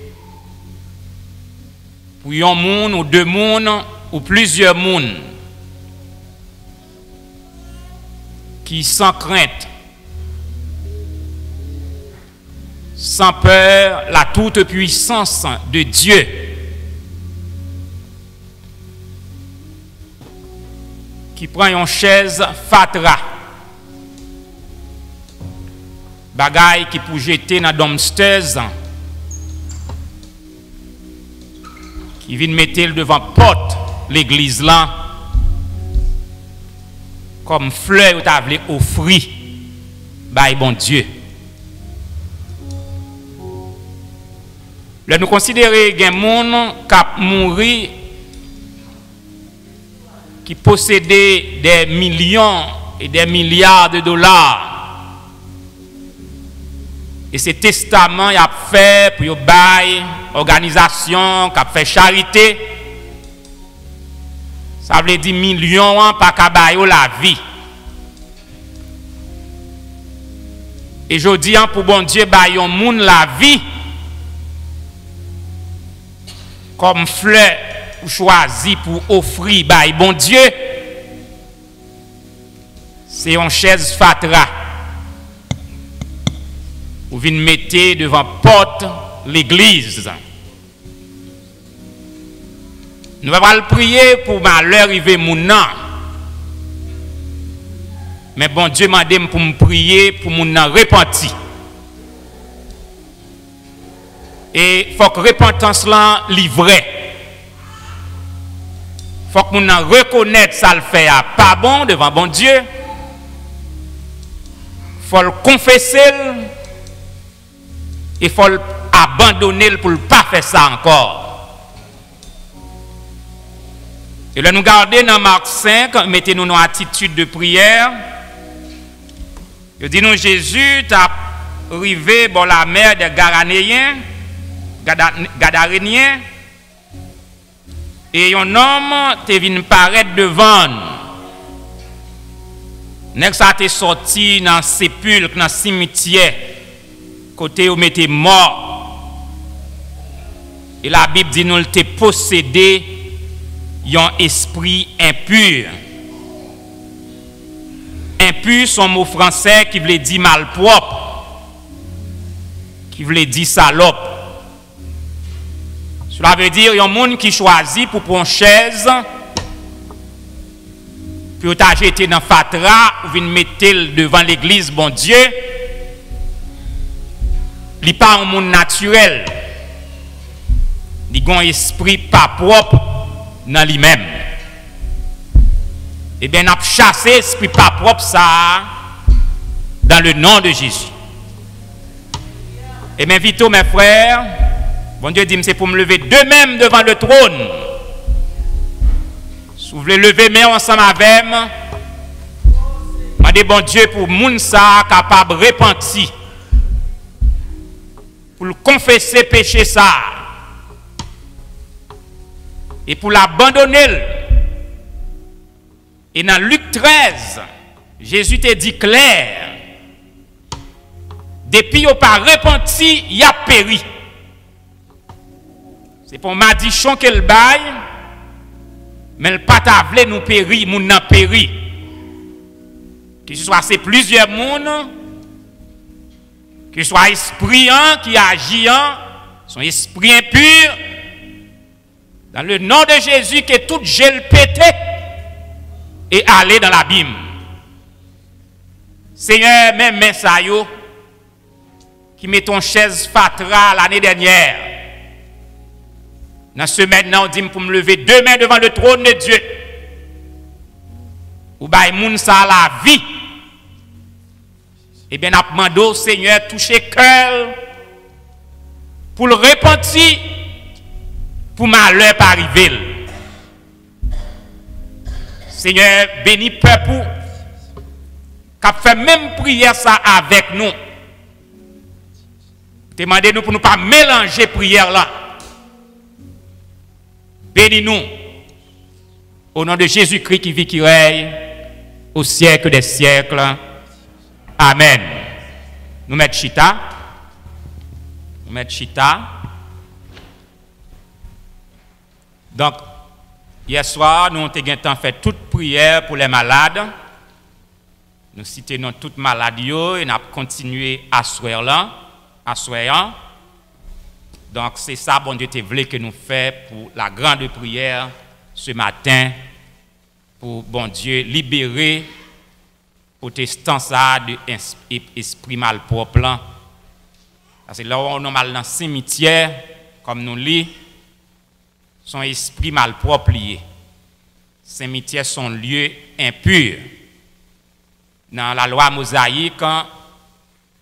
pour un monde ou deux mondes ou plusieurs mondes qui sans crainte, sans peur, la toute puissance de Dieu qui prend une chaise fatra, bagaille qui pour jeter dans dumpsters, qui vient mettre devant porte l'église là comme fleur ou t'avais offrir by bon Dieu. Là nous considérer gen moun k'ap mouri qui possédait des millions et des milliards de dollars. Et ce testament y a fait pour y bail organisation qui a fait charité. Ça veut dire millions pas ka bail la vie. Et je dis pour bon Dieu bail yon moun la vie comme fleur ou choisi pour offrir bail bon Dieu. C'est une chaise fatra. Ou vient mettre devant porte l'église. Nous allons prier pour malheur arriver mon nom. Mais bon Dieu m'a dit pour me prier pour mon nom repenti. Et il faut que repentance là livrer. Il faut que mon nom reconnaisse ça le fait à pas bon devant bon Dieu. Il faut le confesser. Il faut abandonner pour ne pas faire ça encore. Et là, nous gardons dans Marc cinq, mettez-nous dans attitude de prière. Je dis nous, Jésus t'a arrivé dans la mer des Gadaréniens, Gadaréniens, et un homme te venu paraître devant nous. Next, ça t'est sorti dans le sépulcre, dans le cimetière. Côté où mettez mort. Et la Bible dit nous t'es possédé un esprit impur. Impur, son mot français qui veut dire malpropre, qui veut dire salope. Cela veut dire il y a un monde qui choisit pour prendre une chaise, puis t'as jeté dans fatra ou vient mettre devant l'église bon Dieu. Il n'est pas un monde naturel. Il a un esprit pas propre dans lui-même. Eh bien, on a chassé l'esprit pas propre ça dans le nom de Jésus. Et bien, vite, mes frères, bon Dieu dit, c'est pour me lever d'eux-mêmes devant le trône. Si vous voulez lever mes ensemble avec moi, je dis, bon Dieu, pour moun ça capable de repentir. Pour le confesser péché ça et pour l'abandonner. Et dans Luc treize, Jésus te dit clair, depuis qu'il pas repenti, il a péri. C'est pour madichon qu'elle baille, mais le pas tavle nous péri, moun nan péri. Que ce soit c'est plusieurs monde, que ce soit esprit qui agit, son esprit impur, dans le nom de Jésus, que tout gel pété et aller dans l'abîme. Seigneur, même mes saillots qui met ton chaise fatra l'année dernière, dans ce maintenant, on dit pour me lever deux mains devant le trône de Dieu, ou bail moun sa la vie. Eh bien, nous demandons au Seigneur toucher cœur pour le repentir, pour malheur pas arriver. Seigneur, bénis peuple qui a fait même prière ça avec nous. Demandez-nous pour ne pas mélanger prière là. Bénis-nous au nom de Jésus-Christ qui vit, qui règne au siècle des siècles. Amen. Nous mettons chita. Nous mettons chita. Donc, hier soir, nous avons fait toute prière pour les malades. Nous citons toutes maladies et nous avons continué à soir là, à soir. Donc, c'est ça, bon Dieu, te voulait que nous fassions pour la grande prière ce matin, pour, bon Dieu, libérer protestant ça de esprit malpropre. Parce que là, on est mal dans le cimetière, comme nous lisons, son esprit malpropre lié. Cimetière sont lieux impurs. Dans la loi mosaïque,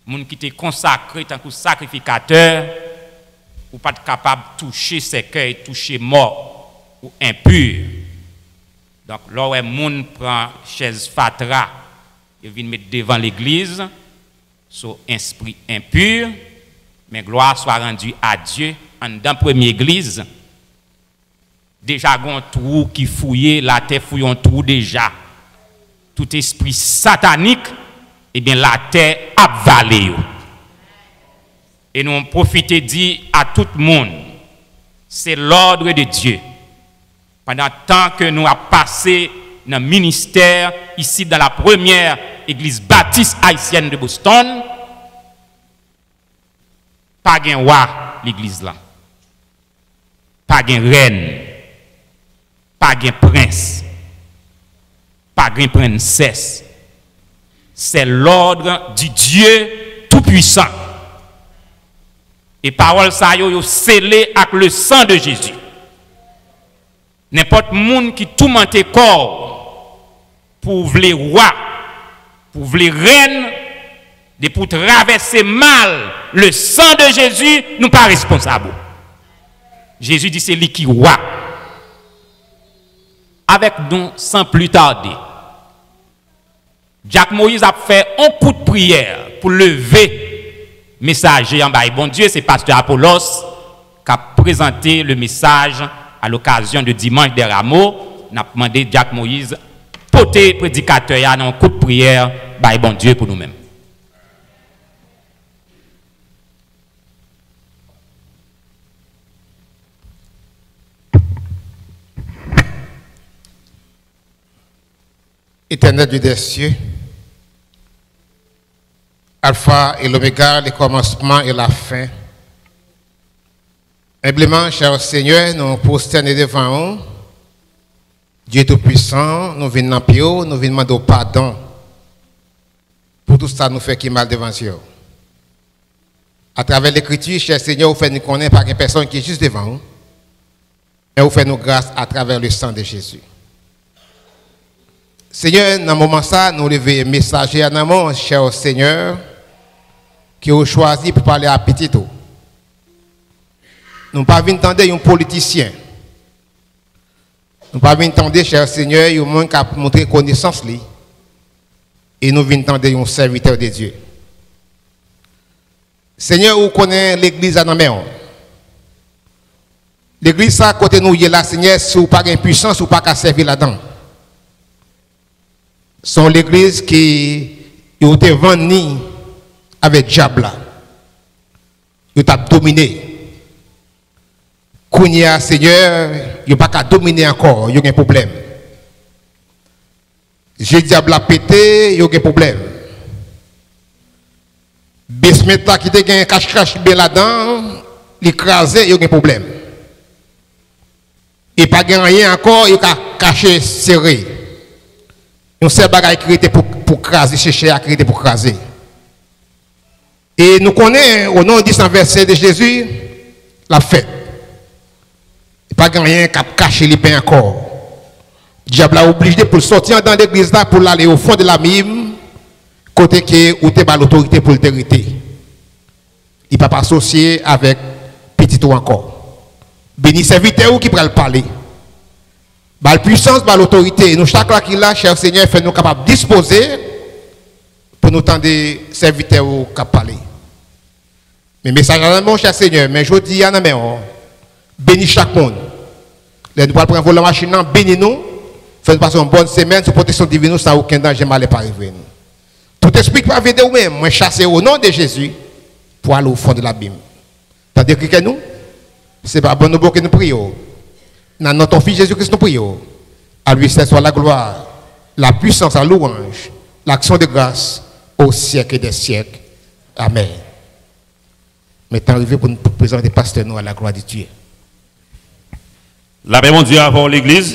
Moun qui était consacré tant que sacrificateur, ou pas capable de toucher ses cœurs, toucher mort ou impur. Donc, là où un moun prend chaise fatra, il vient mettre devant l'église, son esprit impur, mais gloire soit rendue à Dieu. En dans la première église, déjà, il y a un trou qui fouillait, la terre fouille un trou déjà. Tout esprit satanique, eh bien, la terre a avalé. Et nous profitons dit à tout le monde, c'est l'ordre de Dieu. Pendant tant que nous avons passé dans le ministère, ici dans la première église baptiste haïtienne de Boston, pas de roi l'église là, pas de reine, pas de prince, pas de princesse. C'est l'ordre du Dieu Tout-Puissant. Et parole ça yo yo scellé avec le sang de Jésus. N'importe monde qui tout mente corps pour vouloir roi, pour vouloir reine, de pour traverser mal le sang de Jésus, nous pas responsables. Jésus dit c'est lui qui roi. Avec nous sans plus tarder. Jacques Moïse a fait un coup de prière pour lever messager en bas. Bon Dieu, c'est pasteur Apollos qui a présenté le message à l'occasion du dimanche des rameaux. On a demandé à Jacques Moïse porter prédicateur dans un coup de prière. Bah, bon Dieu pour nous-mêmes. Éternel Dieu des cieux, Alpha et l'Oméga, le commencement et la fin. Humblement, cher Seigneur, nous prosternons devant vous. Dieu Tout-Puissant, nous venons en pio, nous venons demander pardon pour tout ça nous fait qui mal devant Dieu. À travers l'écriture, cher Seigneur, vous faites nous connaître par une personne qui est juste devant vous. Et vous faites nous grâce à travers le sang de Jésus. Seigneur, dans ce moment ça, nous levons messager en amont, cher Seigneur, qui ont choisi pour parler à petit tout. Nous ne pas venir entendre un politicien. Nous ne pas venir entendre, cher Seigneur, un monde qui a montré connaissance. Et nous venons entendre un serviteur de Dieu. Seigneur, vous connaissez l'église à Naméon. L'église, à côté de nous, il y a là, Seigneur, si vous n'avez pas de puissance, vous n'avez pas servir là-dedans. Sont l'église qui a été vendue avec diable. Ils ont dominé. Kounia, Seigneur, ils n'ont pas qu'à dominer encore, ils ont un problème. J'ai diable a pété, ils ont un problème. Besmeta qui était un cache-cache bien là-dedans, l'écraser, ils ont un problème. Et pas rien encore, ils ont caché serré. Nous sommes créés pour pour craser, chercher à créer pour craser. Et nous connaissons au nom du verset de Jésus la fête. Il n'y a pas rien qui a caché les pains encore. Le diable a obligé pour sortir dans l'église là pour aller au fond de la mime, côté que où tu as l'autorité pour le vérité. Il ne peut pas associer avec petit ou encore. Béni serviteur qui pourra le parler. La puissance, l'autorité, nous chaque fois qu'il a, cher Seigneur, fait nous capables de disposer pour nous tendre des serviteurs qui parler. Mais message à mon cher Seigneur, mais je dis à nous, bénis chaque monde. Nous allons prendre la machine, bénis nous, faisons passer une bonne semaine sous protection divine, sans aucun danger mal pas arriver. Tout esprit qui va venir de vous-même, moi chasser au nom de Jésus pour aller au fond de l'abîme. Tandis que nous, ce n'est pas bon nous que nous prions. Dans notre Fils Jésus-Christ, nous prions. À lui seul soit la gloire, la puissance, la louange, l'action de grâce au siècle des siècles. Amen. Maintenant, arrivé pour nous présenter le pasteur nous à la gloire de Dieu. La paix, mon Dieu, avant l'Église.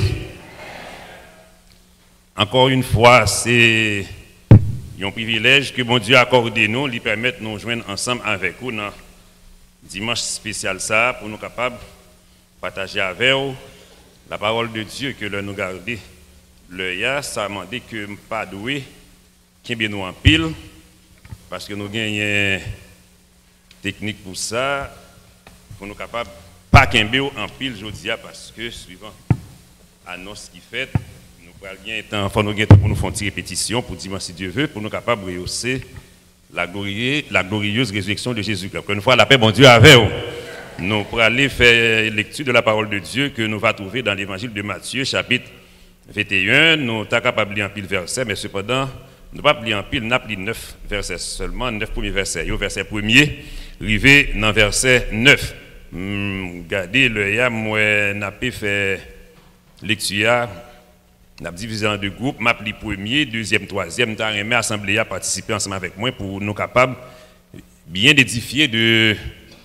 Encore une fois, c'est un privilège que mon Dieu a accordé nous, lui permettre de nous joindre ensemble avec vous dans dimanche spécial ça, pour nous capables de partager avec vous la parole de Dieu que nous garder. Le ya, ça m'a dit que pas doué, qui bien nous en pile, parce que nous gagnons technique pour ça, pour nous capables pas qu'un en pile jodia parce que suivant annonce qui fait, nous pourrons bien temps faut nous pour nous faire une répétition pour dimanche si Dieu veut pour nous capables de rehausser la glorieuse, la glorieuse résurrection de Jésus-Christ. Une fois la paix bon Dieu avec vous. Nous pourrons aller faire lecture de la parole de Dieu que nous va trouver dans l'évangile de Matthieu chapitre vingt et un. Nous sommes capables de lire en pile verset, mais cependant nous ne pouvons pas lire en pile, nous avons neuf versets seulement, neuf premiers versets. Au verset premier, arrivé dans verset neuf. Regardez le ya, moi, n'a pas fait lecture, n'a divisé en deux groupes, m'a pris premier, deuxième, troisième, n'a aimé assemblée à participer ensemble avec moi pour nous capables bien d'édifier de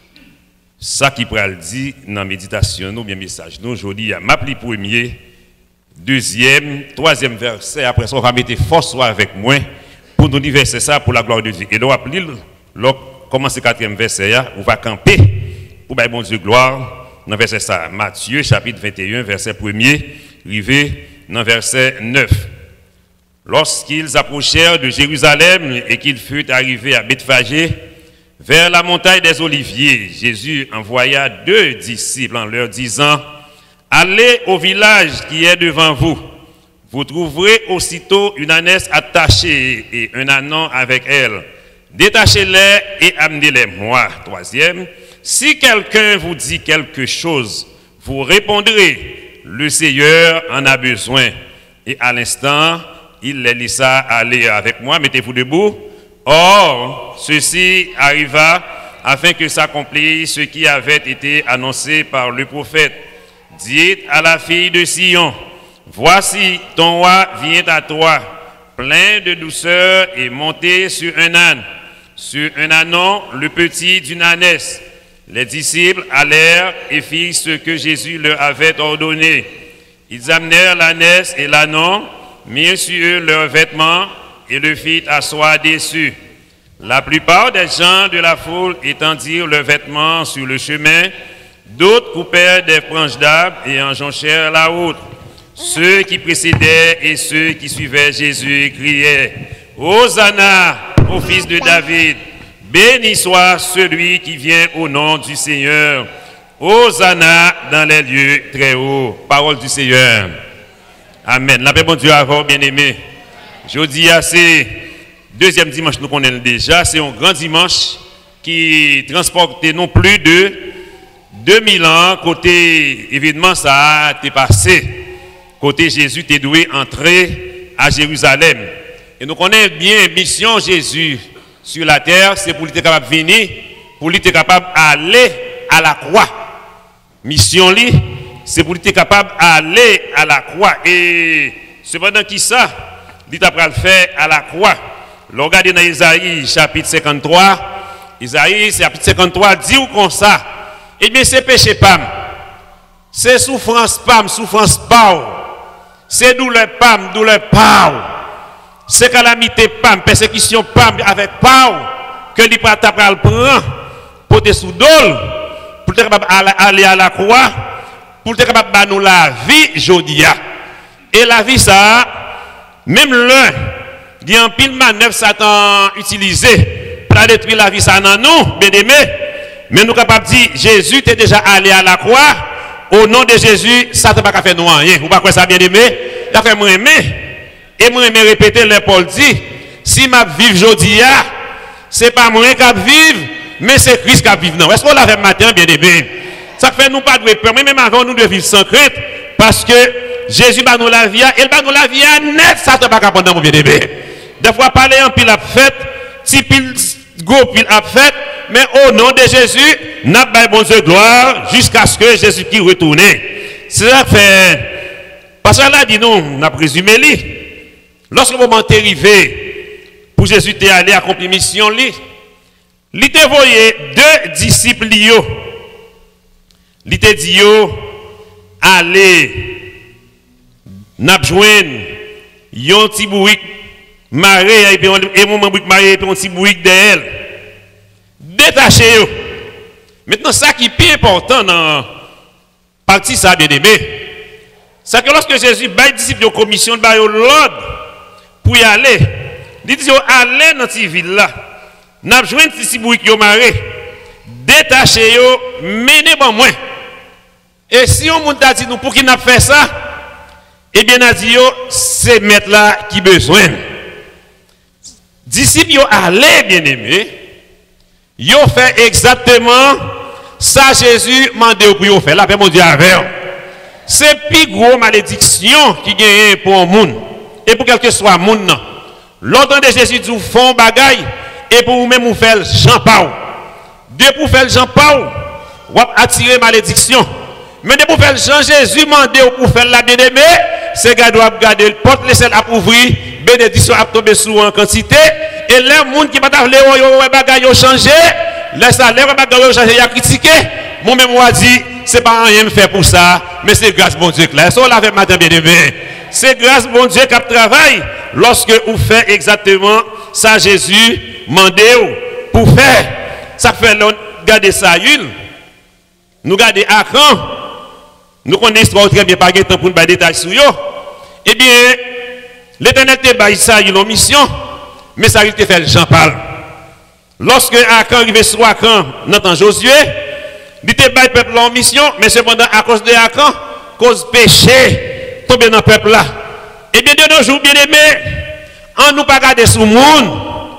ça qui pourrait le dire dans la méditation, nous, bien message. Nous, aujourd'hui, m'a pris premier, deuxième, troisième verset, après ça, on va mettre force avec moi pour nous diverser ça pour la gloire de Dieu. Et là, on va appeler, commencer le quatrième verset, on va camper. Pour bien bon Dieu gloire, dans verset ça, Matthieu chapitre vingt et un, verset premier, rivé dans verset neuf. Lorsqu'ils approchèrent de Jérusalem et qu'ils furent arrivés à Bethphagée, vers la montagne des Oliviers, Jésus envoya deux disciples en leur disant, allez au village qui est devant vous. Vous trouverez aussitôt une ânesse attachée et un ânon avec elle. Détachez-les et amenez-les moi. Troisième, si quelqu'un vous dit quelque chose, vous répondrez, le Seigneur en a besoin. Et à l'instant, il les laissa aller avec moi. Mettez-vous debout. Or, ceci arriva afin que s'accomplisse ce qui avait été annoncé par le prophète. Dites à la fille de Sion, voici ton roi vient à toi, plein de douceur et monté sur un âne, sur un ânon, le petit d'une ânesse. Les disciples allèrent et firent ce que Jésus leur avait ordonné. Ils amenèrent l'ânesse et l'ânon, mirent sur eux leurs vêtements et le firent asseoir dessus. La plupart des gens de la foule étendirent leurs vêtements sur le chemin, d'autres coupèrent des branches d'arbres et en jonchèrent la route. Ceux qui précédaient et ceux qui suivaient Jésus criaient « Hosanna au fils de David !» Béni soit celui qui vient au nom du Seigneur. Hosanna dans les lieux très hauts. Parole du Seigneur. Amen. La paix bon Dieu à vous, bien-aimés. Jeudi, c'est deuxième dimanche, nous connaissons déjà. C'est un grand dimanche qui transporte non plus de deux mille ans. Côté événement, ça a été passé. Côté Jésus, t'es doué entrer à Jérusalem. Et nous connaissons bien mission Jésus sur la terre, c'est pour être capable de venir, pour être capable d'aller à la croix. Mission li, c'est pour être capable d'aller à la croix. Et cependant qui ça, il est après le faire à la croix. Regardez dans Isaïe chapitre cinquante-trois, Isaïe chapitre cinquante-trois dit ou comme ça, eh bien c'est péché pam, c'est souffrance pam, souffrance pau, c'est douleur pam, douleur pau. C'est calamité pam, persécution pam avec pau que l'I P A T prend pour te sous dol, pour te capable aller à la croix, pour te capable de nous la vie jodia. Et la vie ça, même l'un, il y a un pile manœuvre Satan utilisé pour détruire la vie ça dans nous, bien aimé. Mais nous capable de dire Jésus est déjà allé à la croix, au nom de Jésus, Satan n'a pas fait nous rien. Vous pas quoi ça bien aimé? Il a fait moi aimer. Et moi, je me répéter, le Paul dit, si je vis aujourd'hui, ce n'est pas moi qui vive, mais c'est Christ qui vive. Est-ce qu'on l'a fait matin, bien aimé? Ça fait nous pas de peur, mais même avant nous de vivre sans crainte, parce que Jésus va nous la vie, et il va nous la vie net, ça ne va pas pendant mon bien aimé. Des fois, parler en pile à fête, si pile go pile à fête, mais au nom de Jésus, n'a pas bon Dieu gloire jusqu'à ce que Jésus qui retourne. C'est ça fait. Parce que là, dit nous, on a présumé lui. Lorsque le moment est arrivé pour Jésus est allé accomplir mission, il a envoyé deux disciples. Il a dit, allez, n'a joindre un petit bourrique maré et mon bourrique maré et un petit bourrique d'elle. Détachez-vous. Maintenant, ça qui est plus important dans la partie, ça bien aimé, c'est que lorsque Jésus bat les disciples de commission de l'ordre, pour y aller, il dit, allez dans cette ville-là. n'a joué un petit bouik yo maré, détaché yo, mené bon moins. Et si on moun t'a dit nous pour qui n'a fait ça, eh bien n'a dit yo, c'est mettre là qui besoin. Disciples yo allé bien aimé, yo fait exactement ça Jésus mandé pour yo faire. La paix mon Dieu avec. C'est plus gros malédiction qui gagne pour un monde et pour quel que soit monde. L'ordre de Jésus dit font bagaille et pour vous-même vous faire Jean Paul. De pour faire Jean Paul, vous attirer malédiction. Mais de pour faire Jean Jésus mandé pour faire la bien-aimée, c'est gars doit garder le porte laisser à ouvrir, bénédiction a tomber sur en quantité et les gens qui pas les bagaille ont changé, les salaires bagaille ont changé, il a critiqué. Moi même moi dit c'est pas rien me faire pour ça, mais c'est grâce bon Dieu clair. Ça on l'avait matin bien-aimé. C'est grâce bon Dieu qui travaille lorsque vous faites exactement ça Jésus mandé pour faire. Ça fait garder ça une. Nous garder Achan. Nous connaissons l'histoire très bien, pas de temps pour nous détailler détails sur eux. Eh bien, l'Éternel te baille ça une mission, mais ça il te fait Jean parle. Lorsque Achan arrive sur Achan, dans Josué, il te baille peuple en mission, mais cependant à cause de Achan, cause péché, tomber dans le peuple là. Eh bien, de nos jours bien aimés, on nous pas garder sous le monde,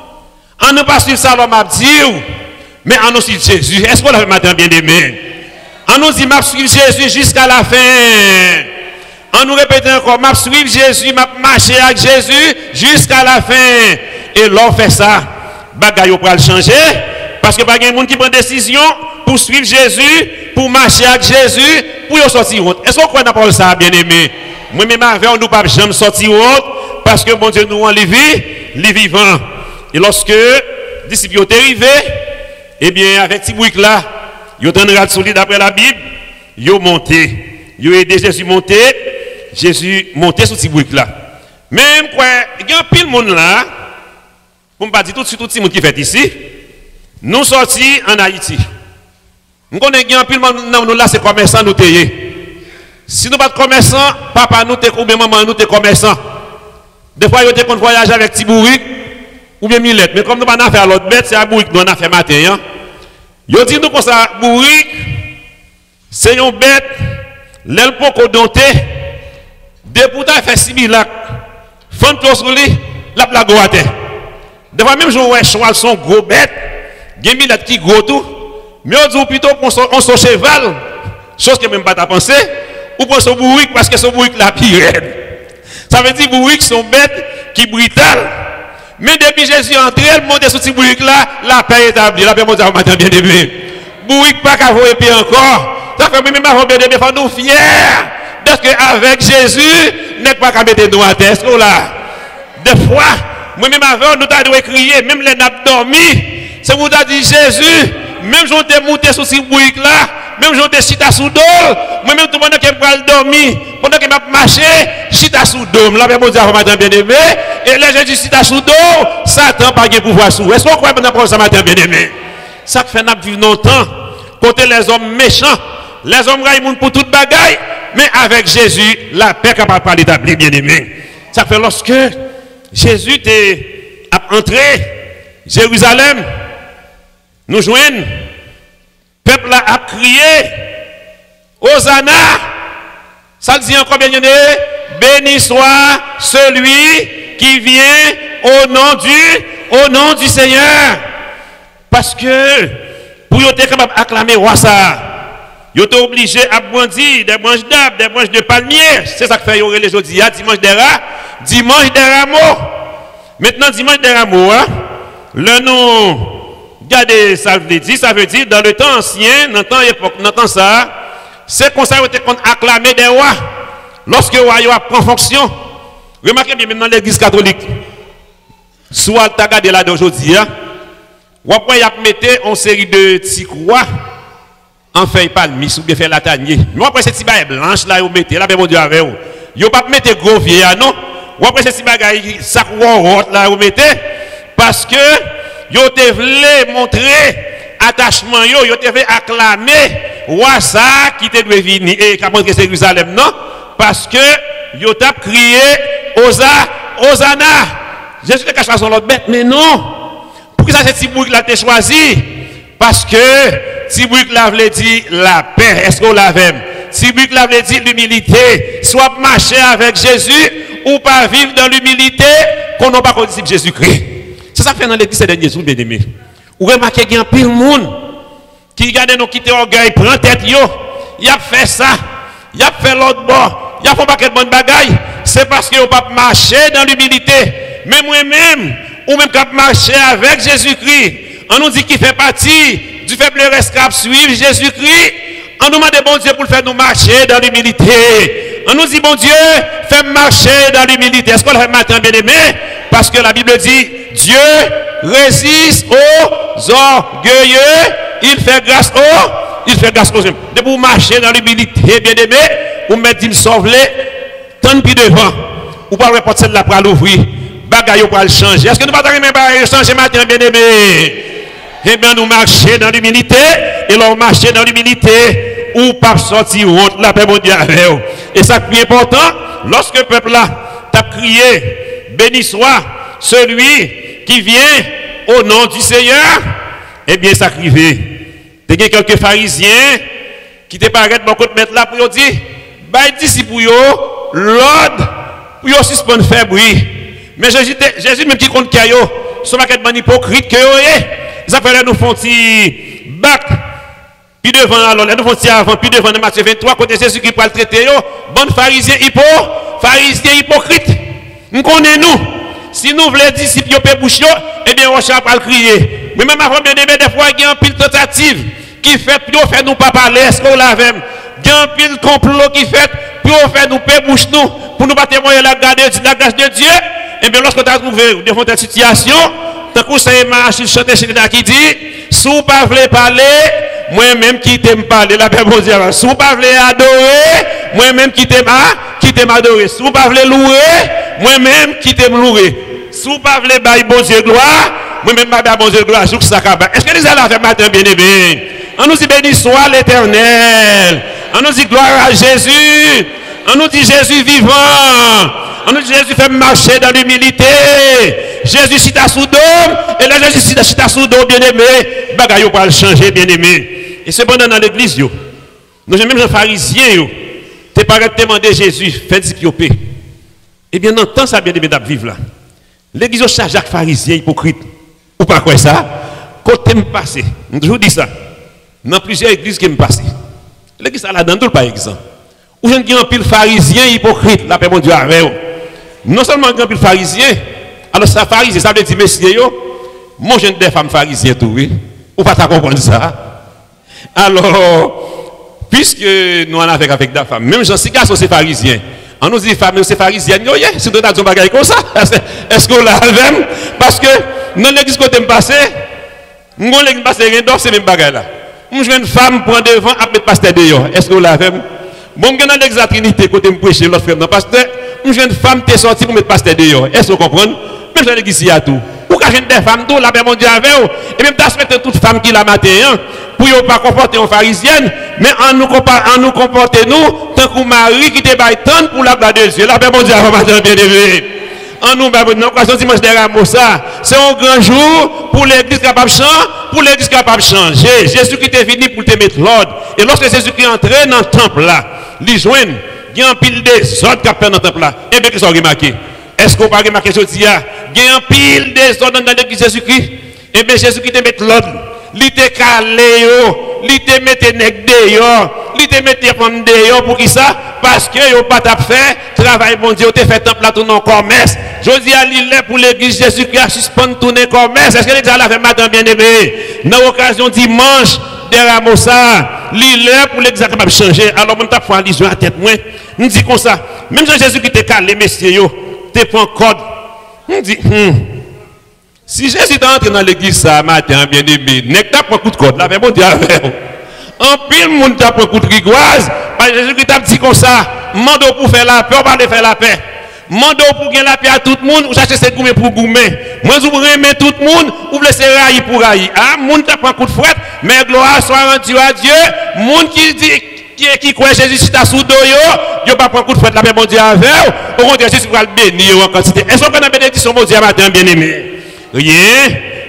on nous pas suivre ça l'homme a dit, mais on nous suit Jésus. Est-ce qu'on l'a fait matin bien aimé? On nous dit, m'a suivre Jésus jusqu'à la fin. On nous répète encore, m'a suivre Jésus, m'a marcher avec Jésus jusqu'à la fin. Et l'on fait ça, bagaille pour le changer, parce que pas de monde qui prend décision pour suivre Jésus, pour marcher avec Jésus, pour y sortir honte. Est-ce qu'on croit dans parole ça, bien aimé? Moi-même, avec nous pas jamais sortir honte, parce que mon Dieu nous en les les vivants. Et lorsque les disciples sont arrivés, eh bien, avec ce bouc là, ils ont donné solide après la Bible, ils ont monté. Ils ont aidé Jésus monter. Jésus monté sur ce bouc là. Même quoi, il y a un pile monde là, pour ne pas dire tout de suite, tout le monde qui fait ici, nous sortis en Haïti. Nous connaissons un pile monde là, c'est commerçant, nous payés. Si nous ne sommes pas commerçants, papa nous, ou bien maman nous, sommes commerçants. Des fois, ils ont voyager avec petit bourrique, ou bien millette. Mais comme nous n'avons pas faire l'autre bête, c'est un bourrique, nous avons fait matin. Hein? Yo dit nous comme ça, bourrique, c'est une bête, l'aile pour dompter, des pourtant fait six mille lacs, font close sur lui, la plaque à terre. Des fois même je vois cheval son gros bête, des mille qui gros tout, mais on dit plutôt qu'on son, son cheval, chose que même pas ta pensé, ou pour son bourrique parce que son bourrique la pire. Ça veut dire bourrique son bête qui brutal. Mais depuis Jésus est entré, il monte sur ce bourrique là, la paix est établie. La paix monte à matin bien aimé. Bourrique pas qu'à vous épée encore. Ça fait même avant bien aimé, nous fiers. Parce qu'avec Jésus, n'est pas qu'à mettre nous à terre. Est-ce que là, des fois, moi-même avant, nous t'avons crié, même les nappes dormi. C'est vous t'avez dit Jésus, même si on t'ai monté sur ce bourrique là, même si on t'ai chita sous dos, moi-même tout le monde qui a dormi, pendant qu'il m'a marché, chita sous dos. La paix monte à matin bien aimé. Et là, j'ai dit, si tu as sous dos, Satan n'a pas de pouvoir sous. Est-ce qu'on croit que ça matin bien aimé? Ça fait nous vivre longtemps. Côté les hommes méchants, les hommes raillent pour toute bagaille, mais avec Jésus, la paix capable de l'établir bien aimé. Ça fait lorsque Jésus est entré Jérusalem, nous joignons, le peuple a crié, Hosanna, ça dit encore bien aimé, béni soit celui qui vient au nom du, au nom du Seigneur. Parce que pour être capable d'acclamer roi ça, ils étaient obligés à brandir des branches d'arbres, des branches de palmier. C'est ça que fait les aujourd'hui, dimanche des rats, dimanche des rameaux. Maintenant, dimanche des rameaux, hein, le nom, regardez, ça veut dire, ça veut dire, dans le temps ancien, dans le temps époque, dans le temps ça, c'est qu'on s'est acclamé des rois. Lorsque le roi prend fonction, remarquez bien maintenant l'église catholique, soit tu as regardé là d'aujourd'hui, ou après il a mis une série de petits croix en feuille palmis ou bien fait latanier. Mais après ces petits bagages blanches là, vous mettez là, bon Dieu avec vous. Vous pas mettre gros vieux, non? Ou après ces petits bagages sac rot là, vous mettez, parce que vous te voulez montrer attachement, vous te voulez acclamer, roi ça qui te doit venir et qui a montré Jérusalem, non? Parce que vous avez crié, Hosanna, Hosanna. Jésus te cache son l'autre bête, mais non. Pourquoi ça c'est Tibouik là t'es choisi? Parce que Tibouik là veut dire la paix. Est-ce qu'on l'a même? Tibouik là veut dire l'humilité. Soit marcher avec Jésus ou pas vivre dans l'humilité qu'on n'a pas connu Jésus-Christ. C'est ça fait dans l'église ces derniers jours, bien aimé. Ou remarquez qu'il y a un pile monde qui regarde nous quitter orgueil, prend tête yo. Il a fait ça. Il a fait l'autre bord. Il a fait un paquet de bonnes bagailles. C'est parce qu'il n'a pas marché dans l'humilité. Mais moi-même, ou même qu'à marcher avec Jésus-Christ, on nous dit qu'il fait partie du faible rescapé suivre Jésus-Christ. On nous demande bon Dieu pour faire nous marcher dans l'humilité. On nous dit bon Dieu, fais marcher dans l'humilité. Est-ce qu'on le fait matin, bien aimé? Parce que la Bible dit Dieu résiste aux orgueilleux, il fait grâce aux, il fait grâce aux hommes. De pour marcher dans l'humilité, bien aimé, ou mettre une sauvelée, tant pis devant, ou pas reporter celle-là pour l'ouvrir, bagaille pour le changer. Est-ce que nous ne pouvons pas changer matin, bien aimé? Eh bien, nous marcher dans l'humilité, et l'on marcher dans l'humilité, ou pas sortir honte, la paix mondiale. Et ça qui est important, lorsque le peuple là t'a crié, béni soit celui qui vient au nom du Seigneur, eh bien, ça crivé. Il y a quelques pharisiens qui te paraissent bon côté mettre là pour dire, bah, disciples pour l'ordre, pour suspendre faire bruit. Mais Jésus, Jésus même qui compte qu'il y a, ce paquet de hypocrite que ils appellent nous font bac, puis devant, alors, nous font avant, puis devant, dans Matthieu vingt-trois, côté Jésus qui peut le traiter, bon pharisien hypo, pharisien hypocrite. Nous connaissons nous. Si nous voulons disciples, nous boucher, eh bien, on va pas le crier. Mais même avant, bien aimé, des fois, il y a un pile tentative qui fait pour faire nous pas parler, est-ce qu'on l'a même? Il y a un pile complot qui fait pour faire nous paix bouche nous, pour nous pas témoigner la grâce de Dieu. Et bien, lorsque tu as trouvé devant cette situation, tant que c'est Marachil chanter chez qui dit, si vous ne voulez pas parler, moi-même qui t'aime parler, la paix Dieu. Si vous ne voulez pas adorer, moi-même qui t'aime qui t'aime adorer. Si vous ne voulez pas louer, moi-même qui t'aime louer. Si vous ne voulez pas bailler bon Dieu gloire, moi-même je vais bon Dieu gloire. Est-ce que les allons faire matin bien aimé? On nous dit béni soit l'Éternel. On nous dit gloire à Jésus. On nous dit Jésus vivant. On nous dit Jésus fait marcher dans l'humilité. Jésus cita sous dôme. Et là Jésus cita sous dôme, bien aimé. Bagaille pour le changer, bien aimé. Et cependant dans l'église, nous sommes même les pharisiens. Tu pas demander Jésus, fais diplôper. Eh bien, dans le temps, ça bien aimé d'être vivre là. L'église charge avec pharisiens hypocrites. Ou pas quoi ça? Côté me passé. Je toujours dis ça. Dans plusieurs églises qui me passent. L'église là dans tout par exemple. Ou je dis un pile pharisien hypocrite, la paix mon Dieu avec eux. Non seulement un pile pharisien, alors ça pharisien, ça veut dire messieurs, moi je des femmes pharisiennes tout, oui. Ou pas comprendre ça? Alors, puisque nous en avons avec des femmes, même Jean Sigas c'est pharisien. On nous dit femmes, c'est pharisienne, yo, si nous avons des bagages comme ça, est-ce qu'on l'a même? Parce que dans l'église côté me passé, nous l'église passé rien d'autre, c'est même bagages là. Moi je veux une femme prendre devant, après pasteur dehors. Est-ce qu'on l'a même? Bon, dans l'église la Trinité, côté me prêcher, l'autre frère, non, pasteur, une jeune femme t'est sortie pour mettre pasteur dehors. Est-ce que vous comprenez? Même dans l'église, il y a tout. Ou quand j'ai des femmes, tout, la paix mon Dieu avec eux. Et même t'as toute femme qui l'a maté, hein, pour ne pas comporter en pharisienne, mais en nous, en nous comporter, nous, tant que Marie qui te baille tant pour la gloire de Dieu. La paix mon Dieu avec matin bien élevé. En nous, dans l'occasion dimanche de Ramos, ça, c'est un grand jour pour l'église capable de changer, pour l'église capable de changer. Jésus qui est venu pour te mettre l'ordre. Et lorsque Jésus qui est entré dans le temple là, les joignent, il y a un pile des autres qui ont dans le temple là. Et bien, qu'est-ce qu'on a remarqué? Est-ce qu'on va remarquer ce qu'il y a? Il y a un pile des autres dans l'église Jésus-Christ. Et bien, Jésus qui te met l'ordre. Il te calé, il te mette nèg dehors, il te mette femme dehors pour qui ça? Parce que yo pas t'a fait travail bon Dieu, te fait temple là tout non commerce. Je dis à l'île pour l'église Jésus qui a suspendu tout le commerce. Est-ce que les gens l'avaient matin bien aimé? Dans l'occasion dimanche de Ramosa, l'île pour l'église capable de changer. Alors on t'a fait allusion à tête moins. On dit comme ça. Même Jésus qui te calé messieurs yo, te prend code. On dit hmm. Si Jésus est entré dans l'église ça matin, bien aimé, n'est pas un coup de code, là, mais bon Dieu avec. En pile, monde t'a pris un coup de rigoise, parce que Jésus qui t'a dit comme ça, mando pour faire la paix, on va aller faire la paix. Mando pour gagner la paix à tout le monde, ou chercher ses gourmets pour gourmet. Moi, je vous remets tout le monde, ou vous laissez railler pour railler. Ah, monde t'a pris un coup de fouette, mais gloire soit rendue à Dieu. Monde qui dit, qui qui croit Jésus si t'as sous dos yo, yo pas prendre coup de fouette la paix, bon Dieu avec. Au contraire, Jésus va le bénir en quantité. Est-ce qu'on peut bénédiction, mon Dieu, matin, bien aimé? Rien.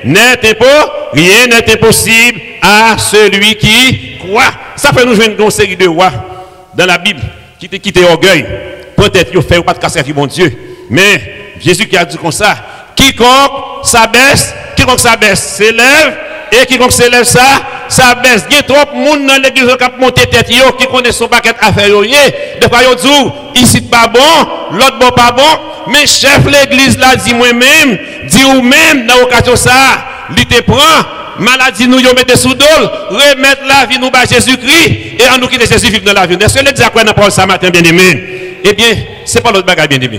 n'est impossible, rien n'est impossible à celui qui croit. Ça fait nous jouer une série de rois dans la Bible qui te quitté orgueil. Peut-être qu'il fait ou pas de servir mon Dieu. Mais Jésus qui a dit comme ça, quiconque s'abaisse, quiconque s'abaisse s'élève, et quiconque s'élève ça, ça baisse. Il y a trop de monde dans l'église qui a monté tête, qui connaît son paquet affaires. Des fois, ils disent, ici pas bon, l'autre bon pas bon, mais chef l'église là dit moi-même, dit ou même dans l'occasion ça, il te prend, maladie nous y mettez sous dol, remettre la vie nous bas Jésus-Christ, et en nous quitter Jésus vivre dans la vie. Est-ce que l'église a quoi dans parole ça matin, bien aimé? Eh bien, c'est pas l'autre bagage, bien aimé.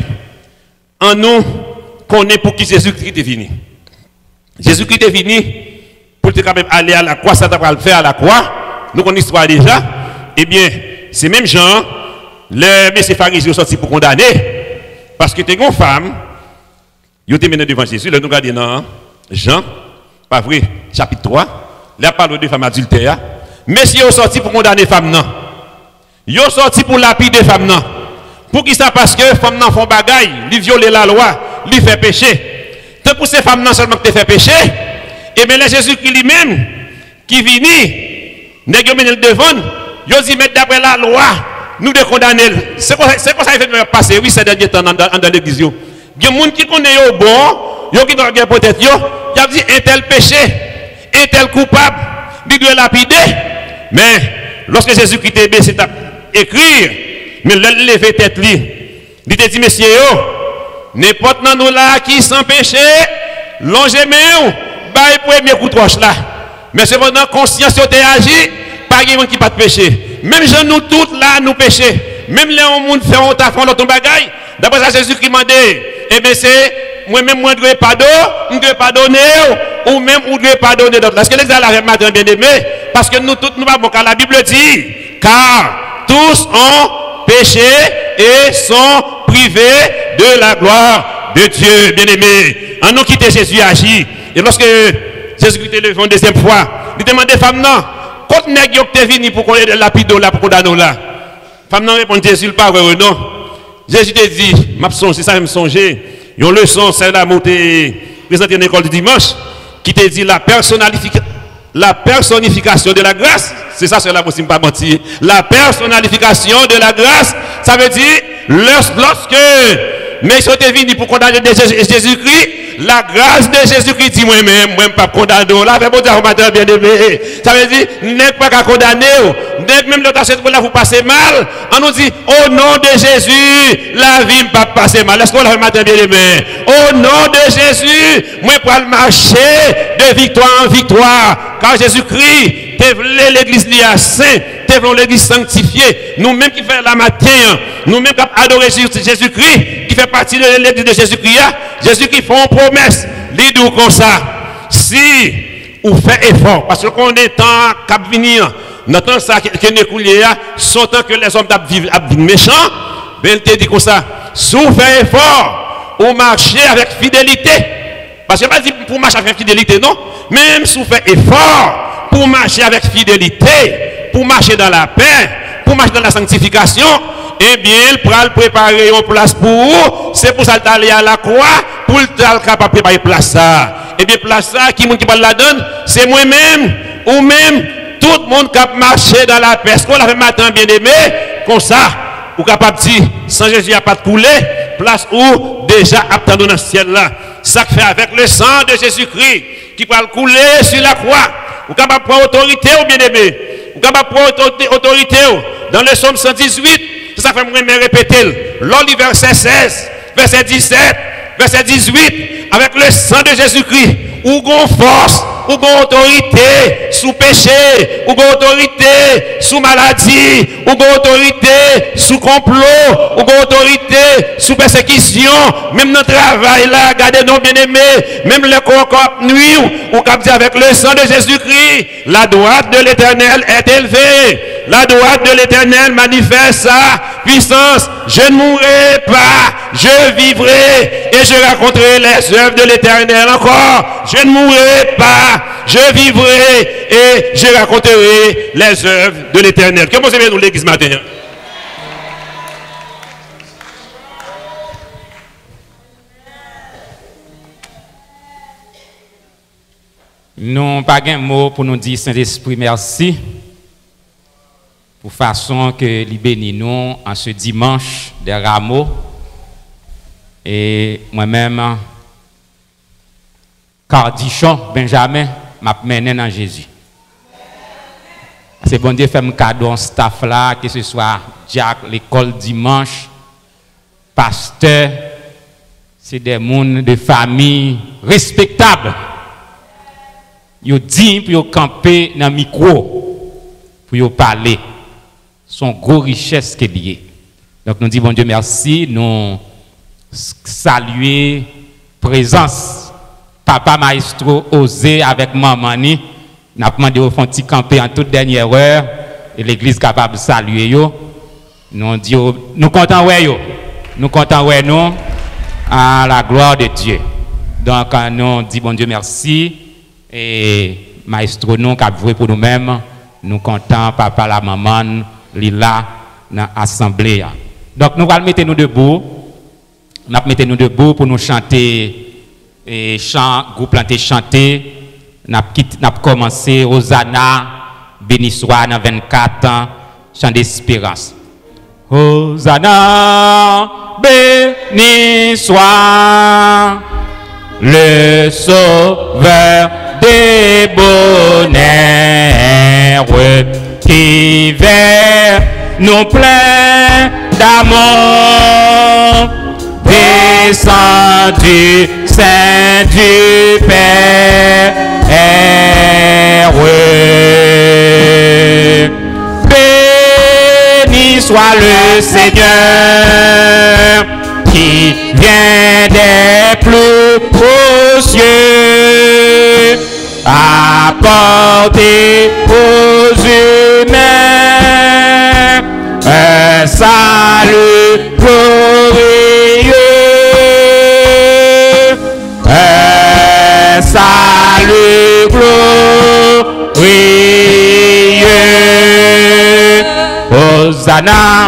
En nous, qu'on est pour qui Jésus-Christ est venu. Jésus-Christ est venu pour te quand même aller à la croix, ça t'a le faire à la croix. Nous connaissons l'histoire déjà. Eh bien, ces mêmes gens, les messieurs pharisiens sont sortis pour condamner. Parce que tu es une femme, ils ont été menés devant Jésus. Là, nous regardons dans Jean, pas vrai, chapitre trois. Là, parle de femmes adultères. Messieurs sont sortis pour condamner les femmes. Non. Ils sont sortis pour lapider les femmes. Non. Pour qui ça? Parce que les femmes non font bagaille, ils violent la loi, ils font péché. Tant pour ces femmes non seulement que tu fais péché, et bien, Jésus-Christ lui-même, qui vient, n'est pas le devant, il dit, mais d'après la loi, nous devons condamner. C'est quoi ça qu'il fait passer, oui, ces derniers temps dans, dans l'église. Il y a des gens qui connaissent au bon, il y a qui doivent peut-être, il a dit, un tel péché, un tel coupable, il doit lapider. Mais, lorsque Jésus-Christ est baissé, c'est écrire, mais le lever tête, il te dit, messieurs, n'importe nous là qui sans péché, longez main. Bah, premier coup de roche là. Mais cependant, conscience a agi, pas quelqu'un qui pas de péché. Même gens nous tous là, nous péchons. Même les gens qui font un tafon dans ton bagaille. D'après ça, Jésus qui m'a dit, eh bien, c'est moi-même, moi, je dois pardonner, je dois pardonner, ou même, je dois pardonner d'autres. Est-ce que les gens arrivent maintenant, bien aimé? Parce que nous tous, nous pas bon, car la Bible dit, car tous ont péché et sont privés de la gloire de Dieu, bien aimé. En nous quitter Jésus agit. Et lorsque Jésus-Christ est levé une deuxième fois, il demande aux femmes, non, quand nèg yo te venu pour qu'on ait de lapido là, pour qu'on donne là. Femme non répond Jésus, pas vrai, non. Jésus te dit, m'a songé, ça me songer. Une leçon, c'est là, où tu présenté une école du dimanche, qui te dit la personnalification. La personnification de la grâce, c'est ça, c'est là, pour ne pas mentir. La personnalification de la grâce, ça veut dire, lorsque, mais ils sont venus pour condamner Jésus-Christ, la grâce de Jésus-Christ dit moi-même, moi-même pas condamné. Là, fait bon dire, bien aimé. Ça veut dire, n'est pas qu'à condamner, n'est même l'autre pour là vous passez mal. On nous dit, au nom de Jésus, la vie ne va pas passer mal. Est-ce qu'on l'a matin bien aimé? Au nom de Jésus, moi pour le marcher de victoire en victoire. Car Jésus-Christ, t'es l'église liée à saint, t'es l'église sanctifiée. Nous-mêmes qui faisons la matin, nous-mêmes qui adorons Jésus-Christ, qui fait partie de l'église de Jésus-Christ, Jésus-Christ fait une promesse, dit comme ça. Si vous faites effort, parce qu'on est temps qu'à venir, notre temps ça qui est coulé, son temps que les hommes vivent méchants, ben il te dit comme ça. Si vous faites effort, vous marchez avec fidélité. Parce que je ne pas dire pour marcher avec fidélité, non. Même si vous faites effort pour marcher avec fidélité, pour marcher dans la paix, pour marcher dans la sanctification, eh bien, il pourra préparer une place pour vous. C'est pour ça qu'il aller à la croix, pour le capable préparer place ça. Eh bien, place ça, qui qui va la donne, c'est moi-même, ou même tout le monde qui a marché dans la paix. Est-ce qu'on l'a fait matin bien aimé, comme ça, ou capable de dire, sans Jésus, il n'y a pas de couler, place où déjà attendons dans le ciel là. Ça fait avec le sang de Jésus-Christ qui va couler sur la croix. Ou capable de prendre autorité ou bien aimé. Ou capable de prendre autorité dans le psaume cent dix-huit. Ça fait moi me répéter. L'on lit verset seize, verset dix-sept, verset dix-huit. Avec le sang de Jésus-Christ. Ou gon force, ou gon autorité sous péché, ou gon autorité sous maladie, ou gon autorité sous complot, ou gon autorité sous persécution, même notre travail là, regardez nos bien-aimés, même le corps nuit, ou cap dit avec le sang de Jésus-Christ, la droite de l'Éternel est élevée, la droite de l'Éternel manifeste sa puissance, je ne mourrai pas, je vivrai et je raconterai les œuvres de l'Éternel encore. Je ne mourrai pas, je vivrai et je raconterai les œuvres de l'Éternel. Comment c'est bien nous l'église matin? Nous n'avons pas de mot pour nous dire Saint-Esprit merci pour façon que nous bénissons en ce dimanche des rameaux. Et moi-même, Cardichon, Benjamin, m'a mené dans Jésus. C'est bon Dieu fait un cadeau en staff là, que ce soit Jack, l'école dimanche, pasteur, c'est des gens de famille respectables. Ils disent pour camper dans le micro, pour parler. Son gros richesse qui est liée. Donc nous disons bon Dieu merci, nous saluer présence papa maestro osé avec maman ni n'a demandé au fond petit camper en toute dernière heure et l'église capable de saluer yo. Nous disons nous comptons ouais yo. Nous comptons ouais nous à la gloire de Dieu. Donc nous disons bon Dieu merci et maestro nous qui a joué pour nous-mêmes, nous comptons papa la maman Lila dans l'assemblée. Donc nous allons mettre nous debout. Nous allons mettre nous debout pour nous chanter et chant, groupe planté chanter. Nous allons commencer Hosanna, béni soit dans vingt-quatre ans, chant d'espérance. Hosanna, béni soit le sauveur des bonheurs qui vers nous plein d'amour, descendu Saint du Père, béni soit le Seigneur qui vient des plus hauts cieux, apporter aux humains un salut glorieux, un salut glorieux. Hosanna,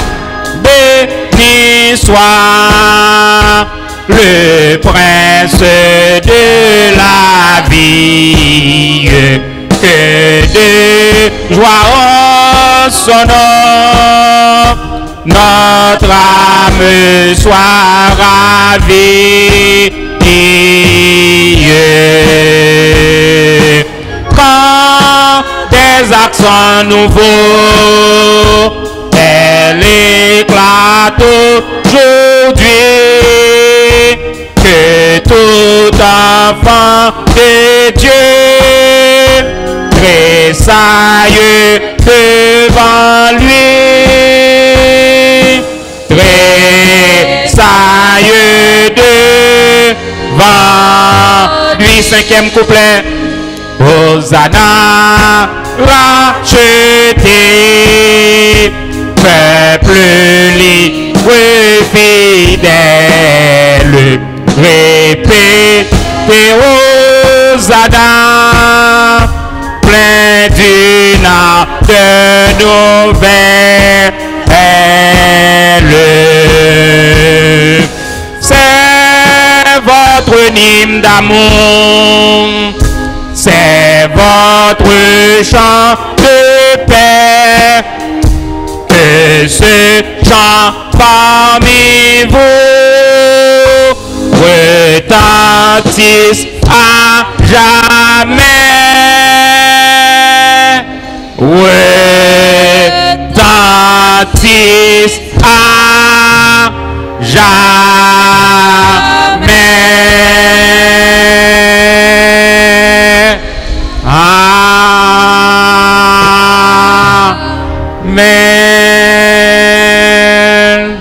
béni soit le prince de la vie, que de joie en son nom, notre âme soit ravie. Quand des accents nouveaux, elle éclate aujourd'hui, que tout enfant de Dieu tressaille devant lui, tressaille devant lui. Cinquième couplet. Hosanna, racheté, peuple libre fidèle, répétez Hosanna, plein d'une âme de nouvelles. C'est votre hymne d'amour, c'est votre chant de paix, que ce chant parmi vous retentisse à jamais, retentisse à jamais. Amen.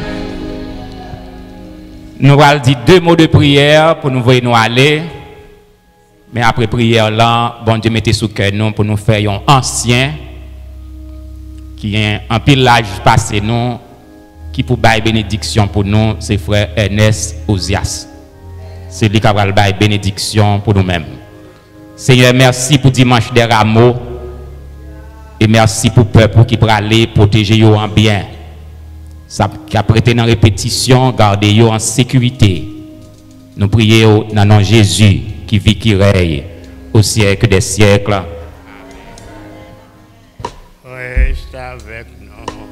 Nous allons dire deux mots de prière pour nous voir nous aller. Mais après prière là, bon Dieu mettez sous cœur nous pour nous faire un ancien qui est un pillage passé nous, qui pour bailler bénédiction pour nous, c'est frère Ernest Ozias. C'est lui qui va bailler bénédiction pour nous-mêmes. Seigneur, merci pour dimanche des rameaux. Et merci pour le peuple qui peut aller protéger yo en bien. Ça qui a prêté dans répétition, garder yo en sécurité. Nous prions dans nom Jésus qui vit, qui règne au siècle des siècles. Reste avec nous.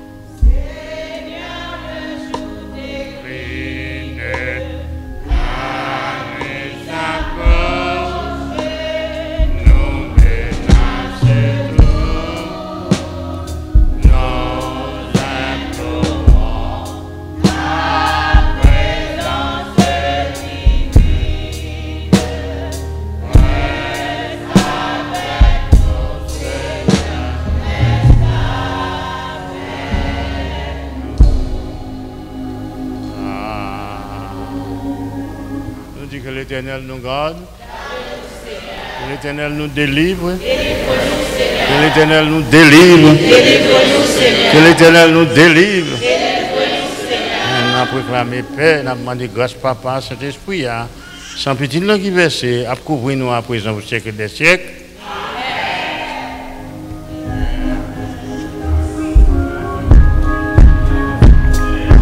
Que l'Éternel nous garde, que l'Éternel nous délivre, que l'Éternel nous délivre, que l'Éternel nous délivre. On a proclamé paix, on a demandé grâce Papa, Saint-Esprit, sans petit nom qui verse, à couvrir nous à présent au siècle des siècles.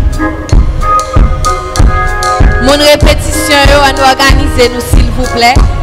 Mon répétition, on nous organiser nous s'il vous plaît.